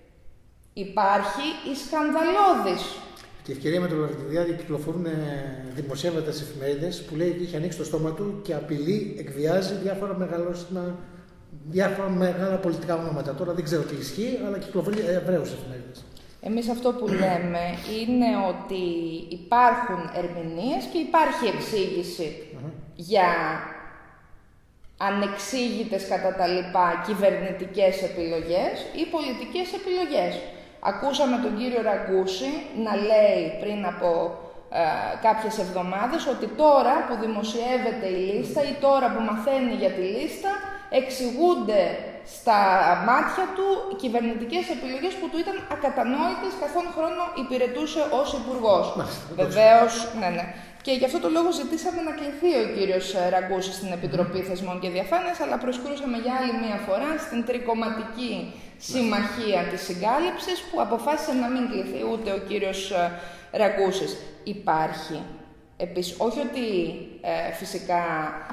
Υπάρχει η σκανδαλώδης. Τη ευκαιρία με τον Λαβρεντιάδη κυκλοφορούν δημοσιεύματα στις εφημερίδες που λέει ότι είχε ανοίξει το στόμα του και απειλεί, εκβιάζει διάφορα μεγαλόσυνα διάφορα μεγάλα πολιτικά ονόματα. Τώρα δεν ξέρω τι ισχύει, αλλά κυκλοφορεί Εβραίους εφημερίδες. Εμείς αυτό που λέμε είναι ότι υπάρχουν ερμηνείες και υπάρχει εξήγηση για ανεξήγητες κατά τα λοιπά κυβερνητικές επιλογές ή πολιτικές επιλογές. Ακούσαμε τον κύριο Ραγκούση να λέει πριν από κάποιες εβδομάδες ότι τώρα που δημοσιεύεται η λίστα ή τώρα που μαθαίνει για τη λίστα εξηγούνται στα μάτια του κυβερνητικές επιλογές που του ήταν ακατανόητες καθόν χρόνο υπηρετούσε ως υπουργός. Βεβαίως, ναι. Και γι' αυτό το λόγο ζητήσαμε να κληθεί ο κύριος Ραγκούσης στην Επιτροπή Θεσμών και Διαφάνειας, αλλά προσκρούσαμε για άλλη μία φορά στην τρικομματική συμμαχία της συγκάλυψης που αποφάσισε να μην κληθεί ούτε ο κύριος Ραγκούσης. Υπάρχει επίσης, όχι ότι φυσικά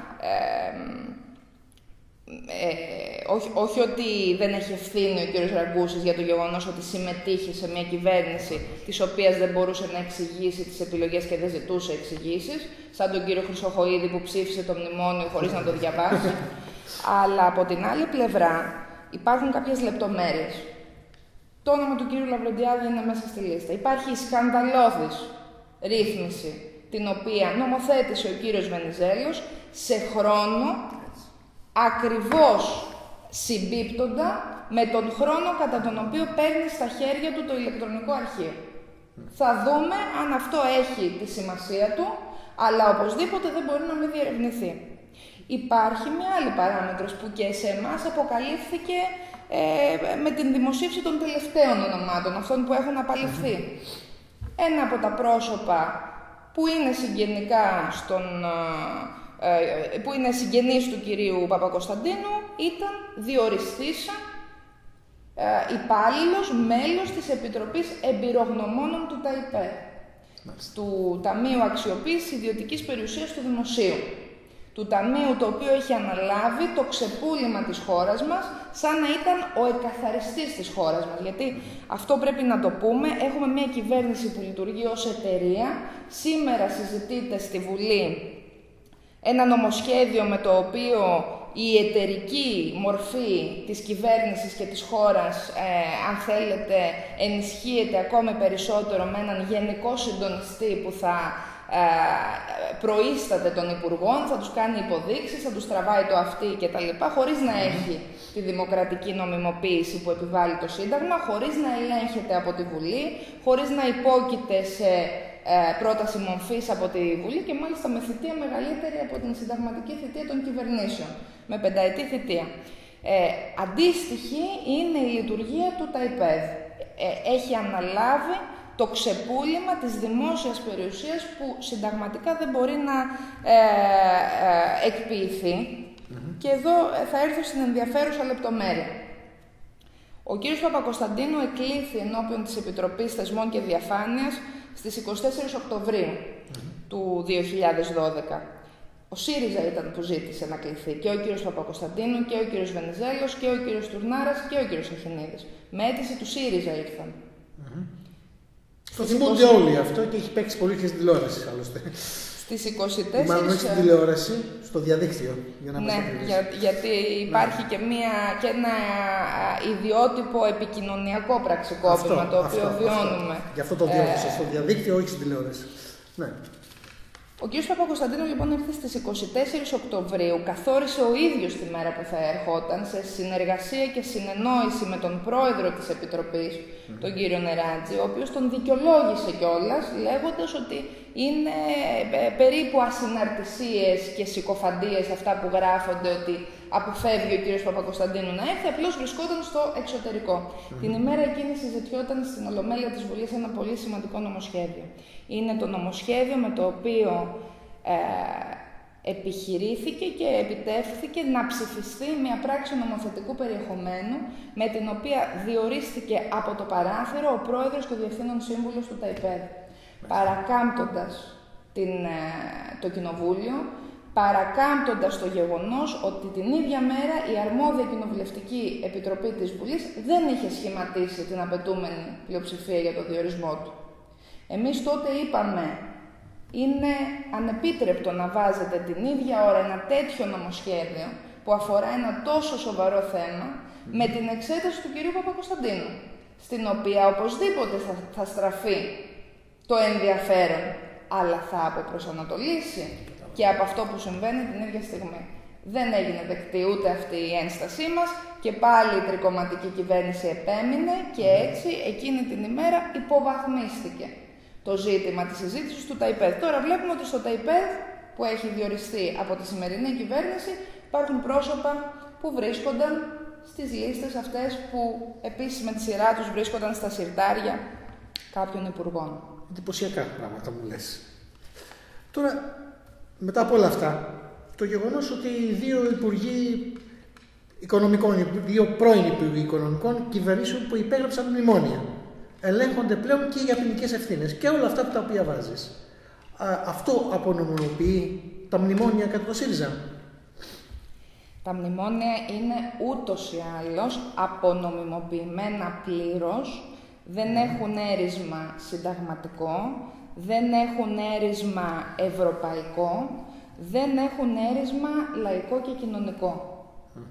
όχι ότι δεν έχει ευθύνη ο κύριος Ραγκούσης για το γεγονός ότι συμμετείχε σε μια κυβέρνηση της οποίας δεν μπορούσε να εξηγήσει τις επιλογές και δεν ζητούσε εξηγήσεις, σαν τον κύριο Χρυσοχοΐδη που ψήφισε το μνημόνιο χωρίς να το διαβάσει. Αλλά από την άλλη πλευρά υπάρχουν κάποιες λεπτομέρειες. Το όνομα του κύριου Λαβρεντιάδη είναι μέσα στη λίστα. Υπάρχει η σκανδαλώδης ρύθμιση την οποία νομοθέτησε ο κύριος Βενιζέλος σε χρόνο ακριβώς συμπίπτοντα με τον χρόνο κατά τον οποίο παίρνει στα χέρια του το ηλεκτρονικό αρχείο. Θα δούμε αν αυτό έχει τη σημασία του, αλλά οπωσδήποτε δεν μπορεί να μην διερευνηθεί. Υπάρχει μια άλλη παράμετρος που και σε εμάς αποκαλύφθηκε με την δημοσίευση των τελευταίων ονομάτων, αυτών που έχουν απαλληφθεί. Ένα από τα πρόσωπα που είναι συγγενικά που είναι συγγενής του κυρίου Παπακοσταντίνου, ήταν διοριστήσα υπάλληλος μέλος της Επιτροπής Εμπειρογνωμόνων του ΤΑΙΠΕΔ, του Ταμείου Αξιοποίησης Ιδιωτικής Περιουσίας του Δημοσίου. Του Ταμείου το οποίο έχει αναλάβει το ξεπούλημα της χώρας μας σαν να ήταν ο εκαθαριστής της χώρας μας. Γιατί αυτό πρέπει να το πούμε, έχουμε μια κυβέρνηση που λειτουργεί ως εταιρεία. Σήμερα συζητείται στη Βουλή ένα νομοσχέδιο με το οποίο η εταιρική μορφή της κυβέρνησης και της χώρας, αν θέλετε, ενισχύεται ακόμη περισσότερο με έναν γενικό συντονιστή που θα προείσταται των υπουργών, θα τους κάνει υποδείξεις, θα τους τραβάει το αυτί κτλ. Χωρίς να έχει τη δημοκρατική νομιμοποίηση που επιβάλλει το Σύνταγμα, χωρίς να ελέγχεται από τη Βουλή, χωρίς να υπόκειται σε πρόταση μορφής από τη Βουλή και μάλιστα με θητεία μεγαλύτερη από την συνταγματική θητεία των κυβερνήσεων, με 5ετή θητεία. Αντίστοιχη είναι η λειτουργία του ΤΑΙΠΕΔ. Έχει αναλάβει το ξεπούλημα της δημόσιας περιουσίας που συνταγματικά δεν μπορεί να εκποιηθεί. Και εδώ θα έρθω στην ενδιαφέρουσα λεπτομέρεια. Ο κύριος Παπακοσταντίνου εκλήθη ενώπιον της Επιτροπής Θεσμών και Διαφάνειας στις 24 Οκτωβρίου του 2012. Ο ΣΥΡΙΖΑ ήταν που ζήτησε να κληθεί και ο κύριος Παπακοσταντίνου και ο κύριος Βενιζέλος και ο κύριος Τουρνάρας και ο κύριος Αχινίδης. Με αίτηση του ΣΥΡΙΖΑ ήρθαν. Το θυμούνται όλοι αυτό και έχει παίξει πολύ και στην τηλεόραση άλλωστε. Στις 24... Μάλλον όχι στην τηλεόραση, στο διαδίκτυο. Για να ναι, γιατί υπάρχει και ένα ιδιότυπο επικοινωνιακό πραξικόπημα το οποίο βιώνουμε. Γι' αυτό το διόρθωσα, στο διαδίκτυο, όχι στην τηλεόραση. Ναι. Ο κ. Παπακοσταντίνου λοιπόν ήρθε στις 24 Οκτωβρίου, καθόρισε ο ίδιος τη μέρα που θα ερχόταν σε συνεργασία και συνεννόηση με τον πρόεδρο της Επιτροπής, τον κύριο Νεράτζη, ο οποίος τον δικαιολόγησε κιόλας, λέγοντας ότι είναι περίπου ασυναρτησίες και συκοφαντίες αυτά που γράφονται ότι αποφεύγει ο κύριος Παπακοσταντίνου να έρθει, απλώς βρισκόταν στο εξωτερικό. Την ημέρα εκείνη συζητιόταν στην Ολομέλεια της Βουλής ένα πολύ σημαντικό νομοσχέδιο. Είναι το νομοσχέδιο με το οποίο επιχειρήθηκε και επιτεύχθηκε να ψηφιστεί μια πράξη νομοθετικού περιεχομένου με την οποία διορίστηκε από το παράθυρο ο πρόεδρος και ο διευθύνων σύμβουλος του ΤΑΙΠΕΔ, παρακάμπτοντας το Κοινοβούλιο, παρακάμπτοντας το γεγονός ότι την ίδια μέρα η αρμόδια Κοινοβουλευτική Επιτροπή της Βουλής δεν είχε σχηματίσει την απαιτούμενη πλειοψηφία για το διορισμό του. Εμείς τότε είπαμε, είναι ανεπίτρεπτο να βάζετε την ίδια ώρα ένα τέτοιο νομοσχέδιο που που αφορά ένα τόσο σοβαρό θέμα, με την εξέταση του κυρίου Παπακοσταντίνου, στην οποία οπωσδήποτε θα στραφεί το ενδιαφέρον, αλλά θα αποπροσανατολίσει και από αυτό που συμβαίνει την ίδια στιγμή. Δεν έγινε δεκτή ούτε αυτή η ένστασή μας και πάλι η τρικομματική κυβέρνηση επέμεινε και έτσι εκείνη την ημέρα υποβαθμίστηκε το ζήτημα της συζήτησης του ΤΑΙΠΕΔ. Τώρα βλέπουμε ότι στο ΤΑΙΠΕΔ που έχει διοριστεί από τη σημερινή κυβέρνηση υπάρχουν πρόσωπα που βρίσκονταν στις λίστες αυτές που επίσης με τη σειρά τους βρίσκονταν στα συρτάρια κάποιων υπουργών. Εντυπωσιακά πράγματα μου λες. Τώρα, μετά από όλα αυτά, το γεγονός ότι οι δύο υπουργοί οικονομικών, οι δύο πρώην υπουργοί οικονομικών κυβερνήσεων που υπέγραψαν μνημόνια, ελέγχονται πλέον και για ποινικές ευθύνες και όλα αυτά τα οποία βάζεις. Αυτό απονομιμοποιεί τα μνημόνια κατά το ΣΥΡΙΖΑ. Τα μνημόνια είναι ούτως ή άλλως απονομιμοποιημένα πλήρως, δεν έχουν έρισμα συνταγματικό, δεν έχουν έρισμα ευρωπαϊκό, δεν έχουν έρισμα λαϊκό και κοινωνικό.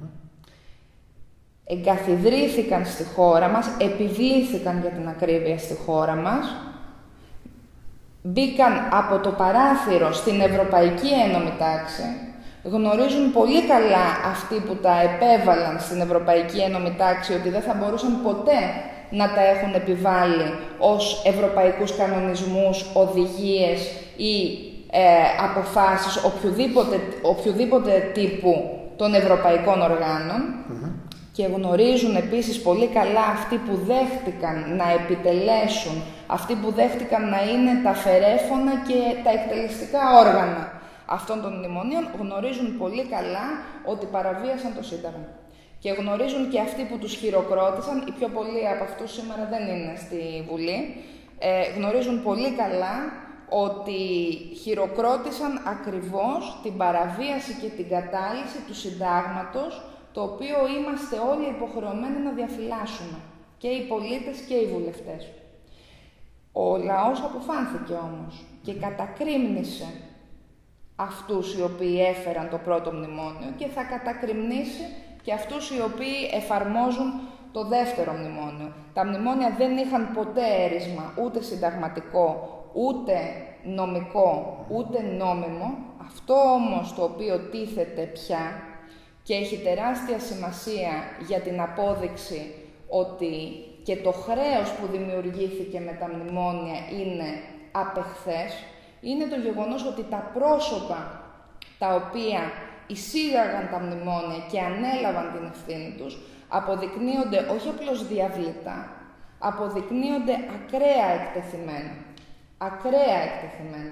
Εγκαθιδρύθηκαν στη χώρα μας, επιβλήθηκαν για την ακρίβεια στη χώρα μας, μπήκαν από το παράθυρο στην Ευρωπαϊκή Ένωμη Τάξη, γνωρίζουν πολύ καλά αυτοί που τα επέβαλαν στην Ευρωπαϊκή Ένωμη Τάξη ότι δεν θα μπορούσαν ποτέ να τα έχουν επιβάλει ως ευρωπαϊκούς κανονισμούς, οδηγίες ή αποφάσεις οποιοδήποτε τύπου των ευρωπαϊκών οργάνων και γνωρίζουν επίσης πολύ καλά αυτοί που δέχτηκαν να επιτελέσουν, αυτοί που δέχτηκαν να είναι τα φερέφωνα και τα εκτελεστικά όργανα αυτών των μνημονίων, γνωρίζουν πολύ καλά ότι παραβίασαν το Σύνταγμα. Και γνωρίζουν και αυτοί που τους χειροκρότησαν, οι πιο πολλοί από αυτούς σήμερα δεν είναι στη Βουλή, γνωρίζουν πολύ καλά ότι χειροκρότησαν ακριβώς την παραβίαση και την κατάλυση του Συντάγματος, το οποίο είμαστε όλοι υποχρεωμένοι να διαφυλάσσουμε, και οι πολίτες και οι βουλευτές. Ο λαός αποφάνθηκε όμως και κατακρίμνησε αυτούς οι οποίοι έφεραν το πρώτο μνημόνιο και θα κατακριμνήσει και αυτούς οι οποίοι εφαρμόζουν το δεύτερο μνημόνιο. Τα μνημόνια δεν είχαν ποτέ έρισμα ούτε συνταγματικό, ούτε νομικό, ούτε νόμιμο. Αυτό όμως το οποίο τίθεται πια και έχει τεράστια σημασία για την απόδειξη ότι και το χρέος που δημιουργήθηκε με τα μνημόνια είναι απεχθές, είναι το γεγονός ότι τα πρόσωπα τα οποία εισήγαγαν τα μνημόνια και ανέλαβαν την ευθύνη τους αποδεικνύονται όχι απλώς διαβλητά, αποδεικνύονται ακραία εκτεθειμένα. Ακραία εκτεθειμένα.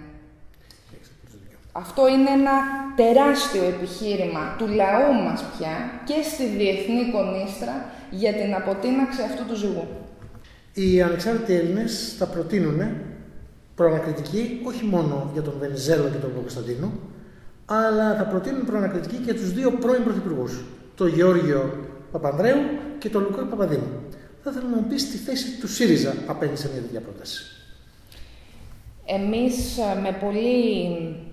Αυτό είναι ένα τεράστιο επιχείρημα του λαού μας πια και στη διεθνή κονίστρα για την αποτείναξη αυτού του ζυγού. Οι ανεξάρτητοι Έλληνες θα προτείνουν προανακριτική όχι μόνο για τον Βενιζέλο και τον Παπακοσταντίνο, αλλά θα προτείνουν προανακριτική και για τους δύο πρώην πρωθυπουργούς, τον Γεώργιο Παπανδρέου και τον Λουκά Παπαδήμου. Θα ήθελα να μου πεις τη θέση του ΣΥΡΙΖΑ απέναντι σε μια τέτοια πρόταση. Εμείς με πολύ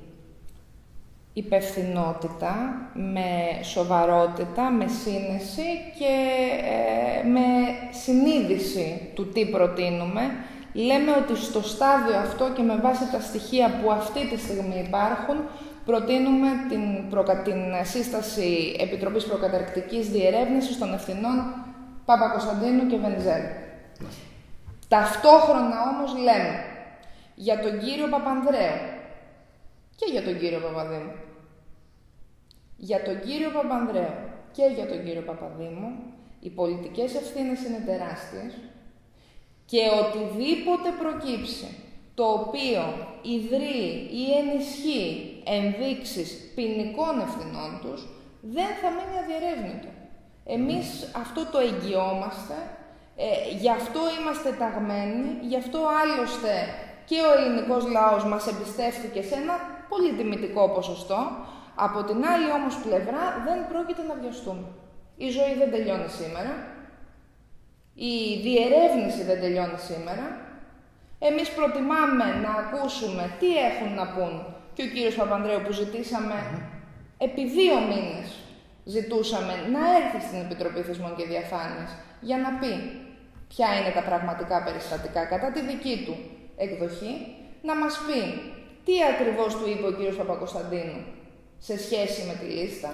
υπευθυνότητα, με σοβαρότητα, με σύνεση και με συνείδηση του τι προτείνουμε, λέμε ότι στο στάδιο αυτό και με βάση τα στοιχεία που αυτή τη στιγμή υπάρχουν, προτείνουμε την σύσταση Επιτροπής Προκαταρκτικής Διερεύνησης των ευθυνών Παπακοσταντίνου και Βενιζέλου. Ταυτόχρονα όμως λέμε για τον κύριο Παπανδρέου και για τον κύριο Παπαδήμου. Για τον κύριο Παπανδρέου και για τον κύριο Παπαδήμου οι πολιτικές ευθύνες είναι τεράστιες και οτιδήποτε προκύψει το οποίο ιδρύει ή ενισχύει ενδείξεις ποινικών ευθυνών τους δεν θα μείνει αδιερεύνητο. Εμείς αυτό το εγγυόμαστε, γι' αυτό είμαστε ταγμένοι, γι' αυτό άλλωστε και ο ελληνικός λαός μας εμπιστεύτηκε σε ένα πολύ τιμητικό ποσοστό. Από την άλλη όμως πλευρά δεν πρόκειται να βιαστούμε. Η ζωή δεν τελειώνει σήμερα. Η διερεύνηση δεν τελειώνει σήμερα. Εμείς προτιμάμε να ακούσουμε τι έχουν να πούν και ο κύριος Παπανδρέου που ζητήσαμε επί 2 μήνες ζητούσαμε να έρθει στην Επιτροπή Θεσμών και Διαφάνειας για να πει ποια είναι τα πραγματικά περιστατικά κατά τη δική του εκδοχή, να μας πει τι ακριβώς του είπε ο κύριος Παπακοσταντίνου σε σχέση με τη λίστα,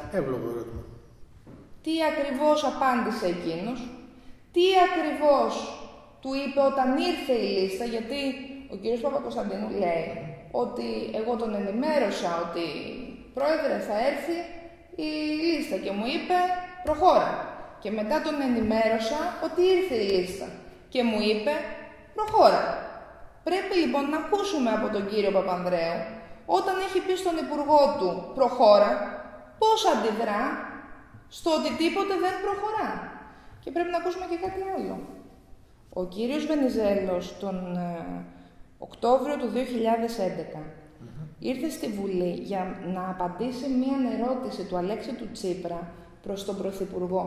τι ακριβώς απάντησε εκείνος, τι ακριβώς του είπε όταν ήρθε η λίστα, γιατί ο κύριος Παπακοσταντίνου λέει ότι εγώ τον ενημέρωσα ότι πρόεδρε θα έρθει η λίστα και μου είπε προχώρα. Και μετά τον ενημέρωσα ότι ήρθε η λίστα και μου είπε προχώρα. Πρέπει λοιπόν να ακούσουμε από τον κύριο Παπανδρέου, όταν έχει πει στον υπουργό του προχώρα, πώς αντιδρά στο ότι τίποτε δεν προχωρά. Και πρέπει να ακούσουμε και κάτι άλλο. Ο κύριος Βενιζέλος τον Οκτώβριο του 2011 ήρθε στη Βουλή για να απαντήσει μία ερώτηση του Αλέξη του Τσίπρα προς τον Πρωθυπουργό.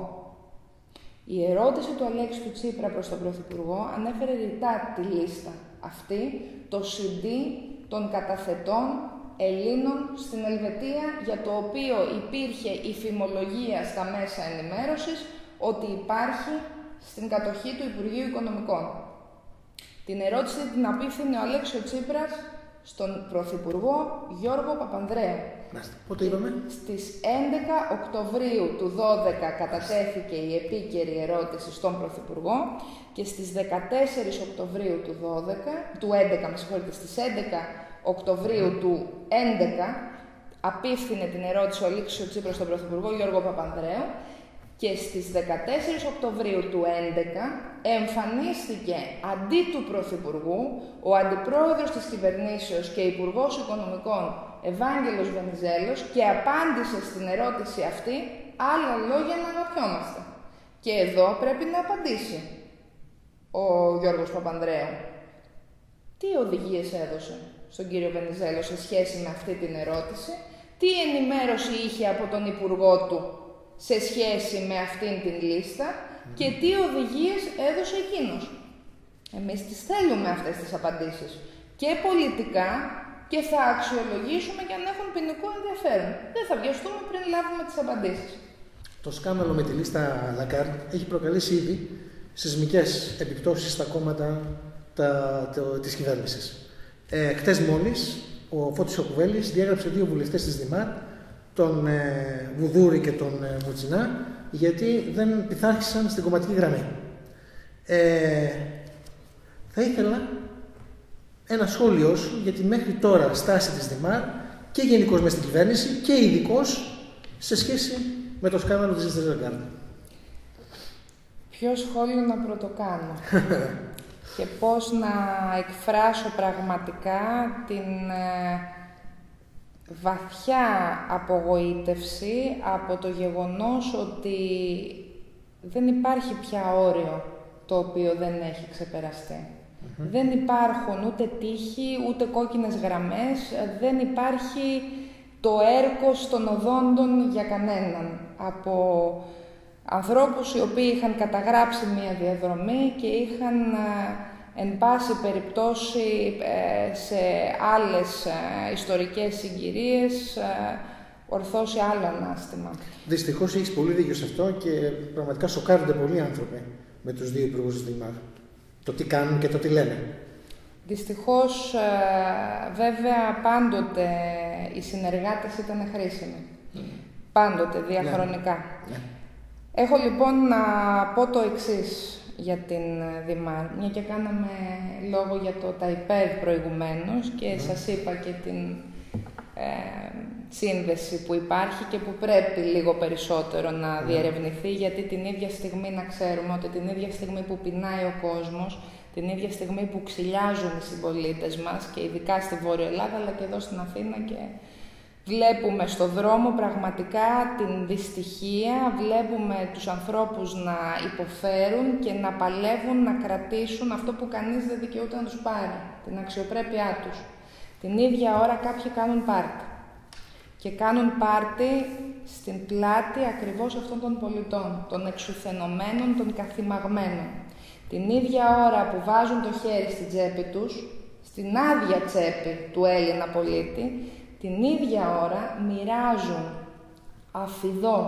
Η ερώτηση του Αλέξη του Τσίπρα προς τον Πρωθυπουργό ανέφερε ρητά τη λίστα αυτή, το CD των καταθετών Ελλήνων στην Ελβετία, για το οποίο υπήρχε η φημολογία στα μέσα ενημέρωσης ότι υπάρχει στην κατοχή του Υπουργείου Οικονομικών. Την ερώτηση την απίφθινε ο Αλέξης Τσίπρας στον Πρωθυπουργό Γιώργο Παπανδρέου. Πότε είπαμε? Στις 11 Οκτωβρίου του 2012 κατατέθηκε η επίκαιρη ερώτηση στον Πρωθυπουργό και στις 14 Οκτωβρίου του 11, στις 11 Οκτωβρίου του 2011 απίφθινε την ερώτηση ο Αλέξης Τσίπρας στον Πρωθυπουργό Γιώργο Παπανδρέου και στις 14 Οκτωβρίου του 2011 εμφανίστηκε αντί του Πρωθυπουργού ο Αντιπρόεδρος της Κυβερνήσεως και Υπουργός Οικονομικών Ευάγγελος Βενιζέλος και απάντησε στην ερώτηση αυτή άλλα λόγια να αγαπιόμαστε. Και εδώ πρέπει να απαντήσει ο Γιώργος Παπανδρέου. Τι οδηγίες έδωσε στον κύριο Βενιζέλο σε σχέση με αυτή την ερώτηση, τι ενημέρωση είχε από τον Υπουργό του σε σχέση με αυτήν την λίστα και τι οδηγίες έδωσε εκείνος. Εμείς τις θέλουμε αυτές τις απαντήσεις και πολιτικά και θα αξιολογήσουμε και αν έχουν ποινικό ενδιαφέρον. Δεν θα βιαστούμε πριν λάβουμε τις απαντήσεις. Το σκάνδαλο με τη λίστα Λαγκάρντ έχει προκαλέσει ήδη σεισμικές επιπτώσεις στα κόμματα της κυβέρνησης. Χτες μόλις ο Φώτης ο Κουβέλης διέγραψε 2 βουλευτές της Δημάρ, τον Βουδούρη και τον Μουτσινά, γιατί δεν πειθάρχησαν στην κομματική γραμμή. Θα ήθελα ένα σχόλιο σου για τη μέχρι τώρα στάση της Δημάρ και γενικώς μες στην κυβέρνηση και ειδικώς σε σχέση με το σκάνδαλο της λίστας Λαγκάρντ. Ποιο σχόλιο να πρωτοκάνω και πώς να εκφράσω πραγματικά την βαθιά απογοήτευση από το γεγονός ότι δεν υπάρχει πια όριο το οποίο δεν έχει ξεπεραστεί. Δεν υπάρχουν ούτε τείχη, ούτε κόκκινες γραμμές, δεν υπάρχει το έρκος των οδόντων για κανέναν. Από ανθρώπους οι οποίοι είχαν καταγράψει μία διαδρομή και είχαν εν πάση περιπτώσει σε άλλες ιστορικές συγκυρίες ορθώσει άλλο ανάστημα. Δυστυχώς έχεις πολύ δίκιο σε αυτό και πραγματικά σοκάρονται πολλοί άνθρωποι με τους 2 υπουργούς της Δημάρ. Το τι κάνουν και το τι λένε. Δυστυχώς βέβαια πάντοτε οι συνεργάτες ήταν χρήσιμοι. Πάντοτε, διαχρονικά. Έχω λοιπόν να πω το εξής για την Δημάρ, μια και κάναμε λόγο για το ΤΑΙΠΕΔ προηγουμένως και σας είπα και την σύνδεση που υπάρχει και που πρέπει λίγο περισσότερο να διερευνηθεί, γιατί την ίδια στιγμή να ξέρουμε ότι την ίδια στιγμή που πεινάει ο κόσμος, την ίδια στιγμή που ξυλιάζουν οι συμπολίτες μας και ειδικά στη Βόρεια Ελλάδα αλλά και εδώ στην Αθήνα και βλέπουμε στο δρόμο πραγματικά την δυστυχία, βλέπουμε τους ανθρώπους να υποφέρουν και να παλεύουν να κρατήσουν αυτό που κανείς δεν δικαιούται να τους πάρει, την αξιοπρέπειά τους. Την ίδια ώρα κάποιοι κάνουν πάρτι. Και κάνουν πάρτι στην πλάτη ακριβώς αυτών των πολιτών, των εξουθενωμένων, των καθημαγμένων. Την ίδια ώρα που βάζουν το χέρι στην τσέπη τους, στην άδεια τσέπη του Έλληνα πολίτη, την ίδια ώρα μοιράζουν αφιδώς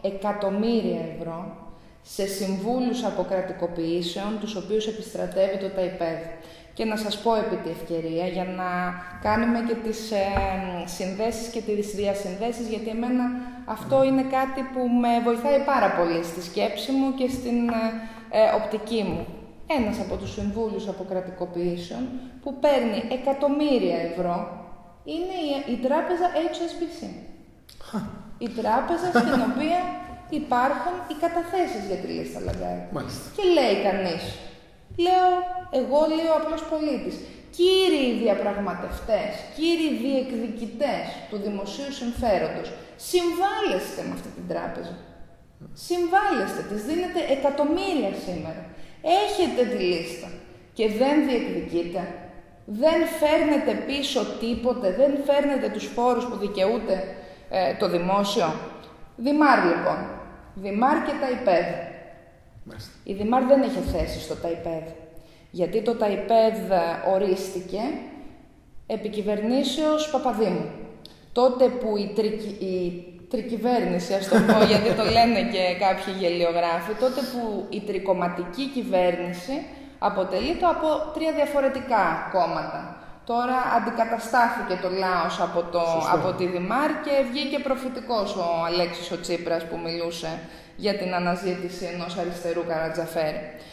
εκατομμύρια ευρώ σε συμβούλους αποκρατικοποιήσεων, τους οποίους επιστρατεύει το ΤΑΙΠΕΔ. Και να σας πω επί τη ευκαιρία, για να κάνουμε και τις συνδέσεις και τις διασυνδέσεις, γιατί εμένα αυτό είναι κάτι που με βοηθάει πάρα πολύ στη σκέψη μου και στην οπτική μου. Ένας από τους συμβούλους αποκρατικοποιήσεων που παίρνει εκατομμύρια ευρώ είναι η τράπεζα HSBC. Η τράπεζα στην οποία υπάρχουν οι καταθέσεις για τη λίστα Λαγκάρντ. Και λέει κανείς, εγώ λέω απλός πολίτης, κύριοι διαπραγματευτές, κύριοι διεκδικητές του δημοσίου συμφέροντος, συμβάλλεστε με αυτή την τράπεζα. Συμβάλλεστε, της δίνετε εκατομμύρια σήμερα. Έχετε τη λίστα και δεν διεκδικείτε, δεν φέρνετε πίσω τίποτε, δεν φέρνετε τους φόρους που δικαιούται το δημόσιο. Δημάρ λοιπόν, Δημάρ και ΤΑΙΠΕΔ. Η Δημάρ δεν είχε θέση στο ΤΑΙΠΕΔ, γιατί το ΤΑΙΠΕΔ ορίστηκε επί κυβερνήσεως Παπαδήμου. Τότε που η τρικυβέρνηση, ας το πω, γιατί το λένε και κάποιοι γελιογράφοι, τότε που η τρικομματική κυβέρνηση αποτελείται από 3 διαφορετικά κόμματα. Τώρα αντικαταστάθηκε το Λάος από τη Δημάρ και βγήκε προφητικός ο Αλέξης ο Τσίπρας που μιλούσε για την αναζήτηση ενός αριστερού Καρατζαφέρ.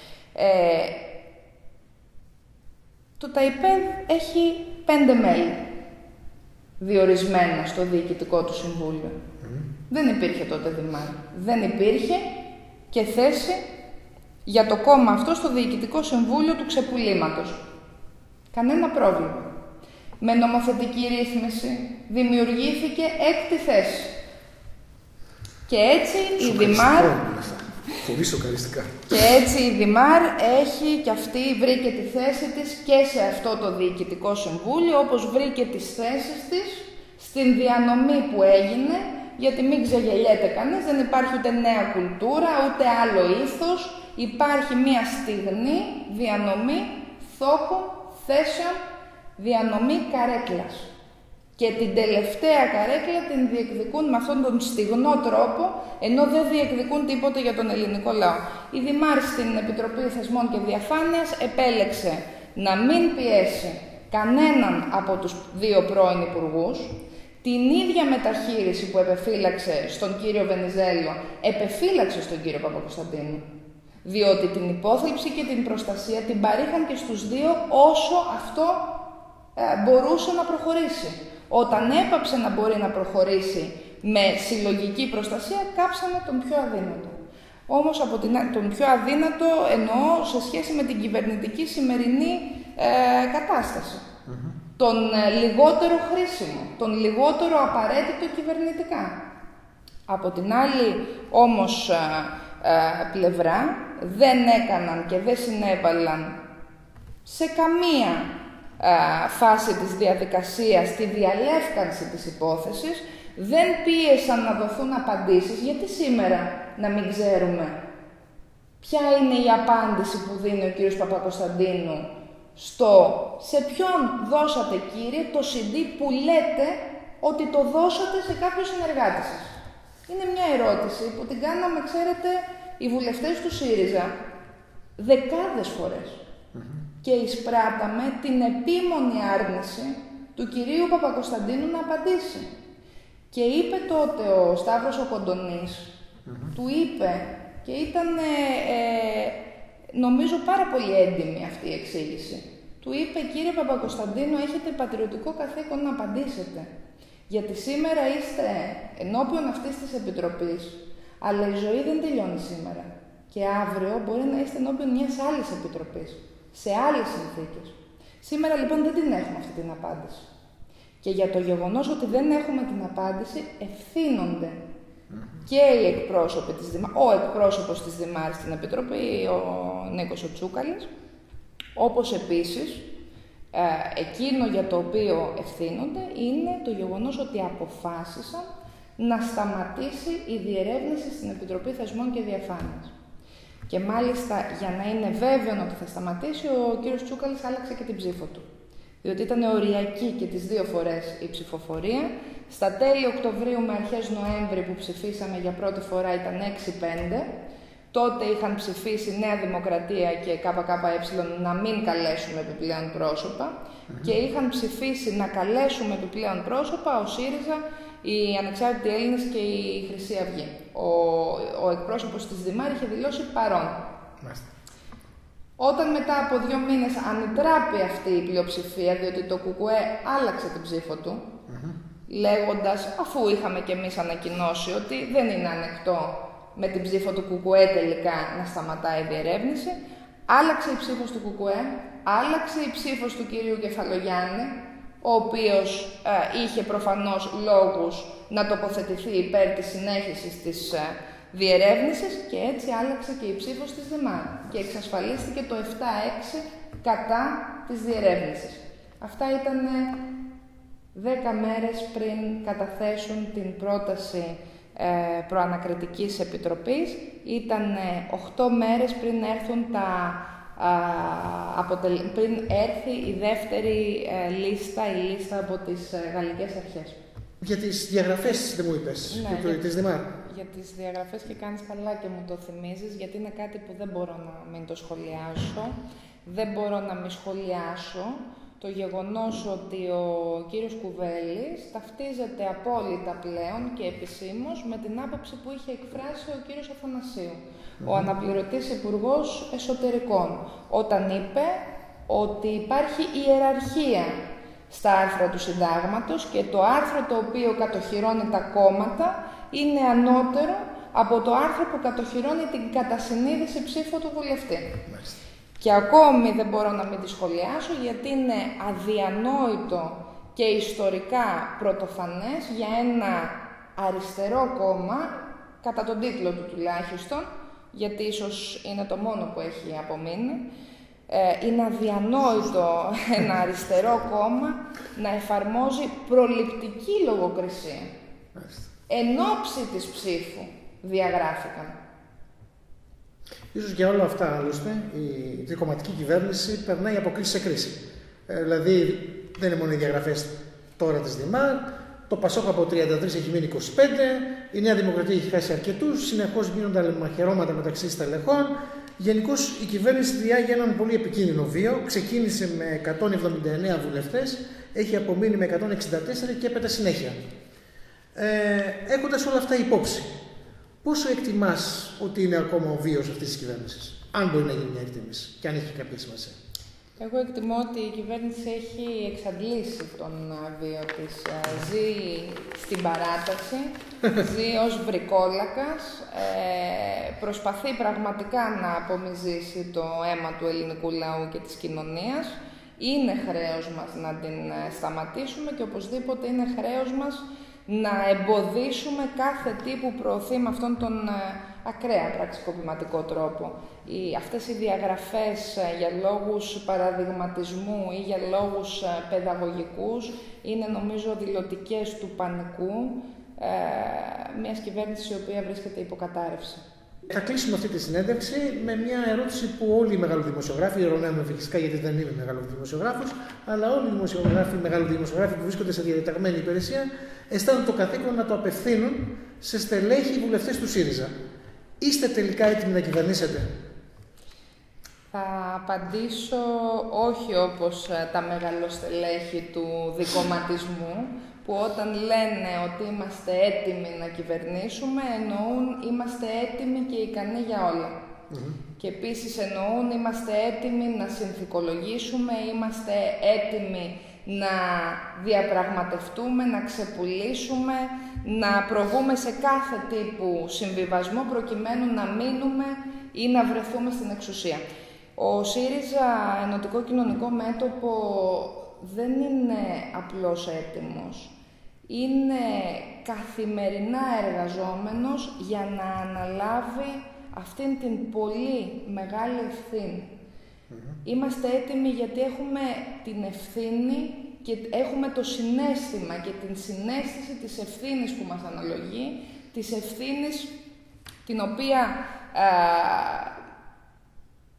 Το ΤΑΙΠΕΔ έχει 5 μέλη διορισμένα στο διοικητικό του συμβούλιο. Δεν υπήρχε τότε Δημάρ. Δεν υπήρχε και θέση για το κόμμα αυτό στο διοικητικό συμβούλιο του ξεπουλήματος. Κανένα πρόβλημα. Με νομοθετική ρύθμιση δημιουργήθηκε 6η θέση. Και έτσι η Δημάρ... Πολύ σοκαριστικά. Και έτσι η Δημάρ έχει και αυτή βρήκε τη θέση της και σε αυτό το διοικητικό συμβούλιο, όπως βρήκε τις θέσεις της στην διανομή που έγινε, γιατί μην ξεγελιέται κανείς, δεν υπάρχει ούτε νέα κουλτούρα, ούτε άλλο ήθος, υπάρχει μία στιγνή διανομή θόκων, θέσεων, διανομή καρέκλας. Και την τελευταία καρέκλα την διεκδικούν με αυτόν τον στιγνό τρόπο, ενώ δεν διεκδικούν τίποτε για τον ελληνικό λαό. Η Δημάρ στην Επιτροπή Θεσμών και Διαφάνειας επέλεξε να μην πιέσει κανέναν από τους 2 πρώην υπουργούς, την ίδια μεταχείριση που επεφύλαξε στον κύριο Βενιζέλο, επεφύλαξε στον κύριο Παπακοσταντίνου. Διότι την υπόθλιψη και την προστασία την παρήχαν και στους 2 όσο αυτό μπορούσε να προχωρήσει. Όταν έπαψε να μπορεί να προχωρήσει με συλλογική προστασία, κάψανε τον πιο αδύνατο. Όμως από τον πιο αδύνατο εννοώ σε σχέση με την κυβερνητική σημερινή κατάσταση. Τον λιγότερο χρήσιμο, τον λιγότερο απαραίτητο κυβερνητικά. Από την άλλη όμως πλευρά δεν έκαναν και δεν συνέβαλαν σε καμία φάση της διαδικασίας τη διαλεύκανση της υπόθεσης, δεν πίεσαν να δοθούν απαντήσεις, γιατί σήμερα να μην ξέρουμε ποια είναι η απάντηση που δίνει ο κύριος Παπακοσταντίνου σε ποιον δώσατε κύριε το CD που λέτε ότι το δώσατε σε κάποιο συνεργάτη σας. Είναι μια ερώτηση που την κάναμε, ξέρετε, οι βουλευτές του ΣΥΡΙΖΑ δεκάδες φορές. Και εισπράταμε την επίμονη άρνηση του κυρίου Παπακοσταντίνου να απαντήσει. Και είπε τότε ο Σταύρος ο Κοντονής, του είπε, και ήταν νομίζω πάρα πολύ έντιμη αυτή η εξήγηση. Του είπε, κύριε Παπακοσταντίνου, έχετε πατριωτικό καθήκον να απαντήσετε. Γιατί σήμερα είστε ενώπιον αυτής της Επιτροπής, αλλά η ζωή δεν τελειώνει σήμερα. Και αύριο μπορεί να είστε ενώπιον μιας άλλης Επιτροπής, σε άλλες συνθήκες. Σήμερα λοιπόν δεν την έχουμε αυτή την απάντηση. Και για το γεγονός ότι δεν έχουμε την απάντηση ευθύνονται και οι εκπρόσωποι της Δημάρ, ο εκπρόσωπος της Δημάρ στην Επιτροπή, ο Νίκος ο Τσούκαλης, όπως επίσης εκείνο για το οποίο ευθύνονται είναι το γεγονός ότι αποφάσισαν να σταματήσει η διερεύνηση στην Επιτροπή Θεσμών και Διαφάνειας. Και μάλιστα για να είναι βέβαιο ότι θα σταματήσει, ο κύριος Τσούκαλης άλλαξε και την ψήφο του. Διότι ήταν οριακή και τις 2 φορές η ψηφοφορία Στα τέλη Οκτωβρίου με αρχές Νοέμβρη που ψηφίσαμε για πρώτη φορά ήταν 6-5. Τότε είχαν ψηφίσει Νέα Δημοκρατία και ΚΚΕ να μην καλέσουμε επιπλέον πρόσωπα και είχαν ψηφίσει να καλέσουμε επιπλέον πρόσωπα ο ΣΥΡΙΖΑ, οι Ανεξάρτητοι Έλληνες και η Χρυσή Αυγή. Ο εκπρόσωπος της Δημάρ είχε δηλώσει παρόν. Όταν μετά από 2 μήνες ανετράπη αυτή η πλειοψηφία, διότι το ΚΚΕ άλλαξε την ψήφο του, λέγοντας, αφού είχαμε κι εμείς ανακοινώσει ότι δεν είναι ανεκτό με την ψήφο του ΚΚΕ τελικά να σταματάει η διερεύνηση, άλλαξε η ψήφος του ΚΚΕ, άλλαξε η ψήφος του κυρίου Κεφαλογιάννη, ο οποίος είχε προφανώς λόγους να τοποθετηθεί υπέρ της συνέχισης της διερεύνησης και έτσι άλλαξε και η ψήφος της ΔΕΜΑΡ και εξασφαλίστηκε το 7-6 κατά της διερεύνησης. Αυτά ήταν 10 μέρες πριν καταθέσουν την πρόταση προανακριτικής επιτροπής, ήταν 8 μέρες πριν έρθουν πριν έρθει η δεύτερη λίστα, η λίστα από τις γαλλικές αρχές. Για τις διαγραφές δεν μου είπες, ναι, της ΔΕΜΑΡ. Για τις διαγραφές και κάνεις καλά και μου το θυμίζεις, γιατί είναι κάτι που δεν μπορώ να μην το σχολιάσω. Δεν μπορώ να μην σχολιάσω το γεγονός ότι ο κύριος Κουβέλης ταυτίζεται απόλυτα πλέον και επισήμως με την άποψη που είχε εκφράσει ο κύριος Αθανασίου, ο αναπληρωτής Υπουργός Εσωτερικών, όταν είπε ότι υπάρχει ιεραρχία στα άρθρα του Συντάγματος και το άρθρο το οποίο κατοχυρώνει τα κόμματα είναι ανώτερο από το άρθρο που κατοχυρώνει την κατασυνείδηση ψήφου του βουλευτή. Και ακόμη δεν μπορώ να μην τη σχολιάσω γιατί είναι αδιανόητο και ιστορικά πρωτοφανές για ένα αριστερό κόμμα, κατά τον τίτλο του τουλάχιστον, γιατί ίσως είναι το μόνο που έχει απομείνει, είναι αδιανόητο ένα αριστερό κόμμα να εφαρμόζει προληπτική λογοκρισία. Εν όψη της ψήφου διαγράφηκαν. Ίσως για όλα αυτά, άλλωστε, η τρικομματική κυβέρνηση περνάει από κρίση σε κρίση. Δηλαδή, δεν είναι μόνο οι διαγραφές τώρα της ΔΕΜΑΡ, το ΠΑΣΟΚ από 33 έχει μείνει 25, η Νέα Δημοκρατία έχει χάσει αρκετούς, συνεχώς γίνονται μαχαιρώματα μεταξύ στελεχών. Γενικώς η κυβέρνηση διάγει έναν πολύ επικίνδυνο βίο. Ξεκίνησε με 179 βουλευτές, έχει απομείνει με 164 και έπεται συνέχεια. Έχοντας όλα αυτά υπόψη, πόσο εκτιμάς ότι είναι ακόμα ο βίος αυτής της κυβέρνησης, αν μπορεί να γίνει μια εκτίμηση και αν έχει κάποια σημασία? Εγώ εκτιμώ ότι η κυβέρνηση έχει εξαντλήσει τον βίο της. Ζει στην παράταση, ζει ως βρικόλακας, προσπαθεί πραγματικά να απομυζήσει το αίμα του ελληνικού λαού και της κοινωνίας. Είναι χρέος μας να την σταματήσουμε και οπωσδήποτε είναι χρέος μας να εμποδίσουμε κάθε τι που προωθεί με αυτόν τον ακραία πραξικοπηματικό τρόπο. Αυτές οι διαγραφές για λόγους παραδειγματισμού ή για λόγους παιδαγωγικούς είναι νομίζω δηλωτικές του πανικού μιας κυβέρνησης η οποία βρίσκεται υποκατάρρευση. Θα κλείσουμε αυτή τη συνέντευξη με μια ερώτηση που όλοι οι μεγαλοδημοσιογράφοι, ειρωνεύουμε φυσικά γιατί δεν είμαι μεγαλοδημοσιογράφος, αλλά όλοι οι μεγαλοδημοσιογράφοι που βρίσκονται σε διατεταγμένη υπηρεσία αισθάνονται το καθήκον να το απευθύνουν σε στελέχη βουλευτές του ΣΥΡΙΖΑ. Είστε τελικά έτοιμοι να κυβερνήσετε? Θα απαντήσω όχι όπως τα μεγαλοστελέχη του δικομματισμού, που όταν λένε ότι είμαστε έτοιμοι να κυβερνήσουμε, εννοούν είμαστε έτοιμοι και ικανοί για όλα. Και επίσης εννοούν είμαστε έτοιμοι να συνθηκολογήσουμε, είμαστε έτοιμοι να διαπραγματευτούμε, να ξεπουλήσουμε, να προβούμε σε κάθε τύπου συμβιβασμό προκειμένου να μείνουμε ή να βρεθούμε στην εξουσία. Ο ΣΥΡΙΖΑ Ενωτικό Κοινωνικό Μέτωπο δεν είναι απλώς έτοιμος. Είναι καθημερινά εργαζόμενος για να αναλάβει αυτήν την πολύ μεγάλη ευθύνη. Είμαστε έτοιμοι γιατί έχουμε την ευθύνη και έχουμε το συναίσθημα και την συναίσθηση της ευθύνης που μας αναλογεί, της ευθύνης την οποία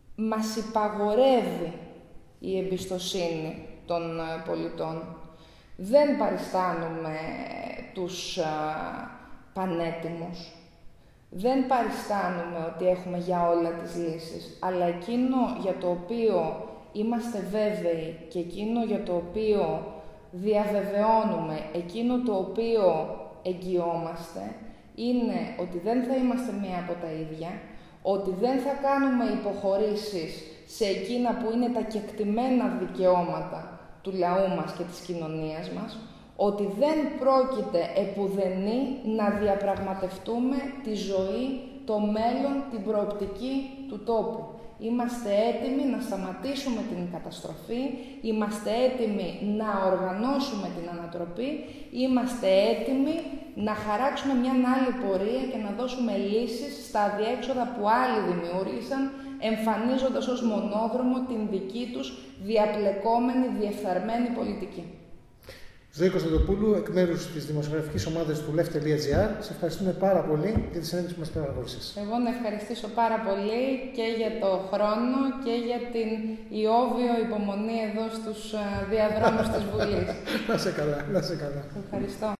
μας υπαγορεύει η εμπιστοσύνη των πολιτών. Δεν παριστάνουμε τους πανέτοιμους. Δεν παριστάνουμε ότι έχουμε για όλα τις λύσεις, αλλά εκείνο για το οποίο είμαστε βέβαιοι και εκείνο για το οποίο διαβεβαιώνουμε, εκείνο το οποίο εγγυόμαστε, είναι ότι δεν θα είμαστε μία από τα ίδια, ότι δεν θα κάνουμε υποχωρήσεις σε εκείνα που είναι τα κεκτημένα δικαιώματα του λαού μας και της κοινωνίας μας, ότι δεν πρόκειται επουδενή να διαπραγματευτούμε τη ζωή, το μέλλον, την προοπτική του τόπου. Είμαστε έτοιμοι να σταματήσουμε την καταστροφή, είμαστε έτοιμοι να οργανώσουμε την ανατροπή, είμαστε έτοιμοι να χαράξουμε μια άλλη πορεία και να δώσουμε λύσεις στα αδιέξοδα που άλλοι δημιούργησαν, εμφανίζοντας ως μονόδρομο την δική τους διαπλεκόμενη, διεφθαρμένη πολιτική. Ζωή Κωνσταντοπούλου, εκ μέρους της δημοσιογραφικής ομάδας του Left.gr, σε ευχαριστούμε πάρα πολύ για τη συνέντευξη που μας παραγωγήσες. Εγώ να ευχαριστήσω πάρα πολύ και για το χρόνο και για την ιόβιο υπομονή εδώ στους διαδρόμους της Βουλής. Να σε καλά, να σε καλά. Ευχαριστώ.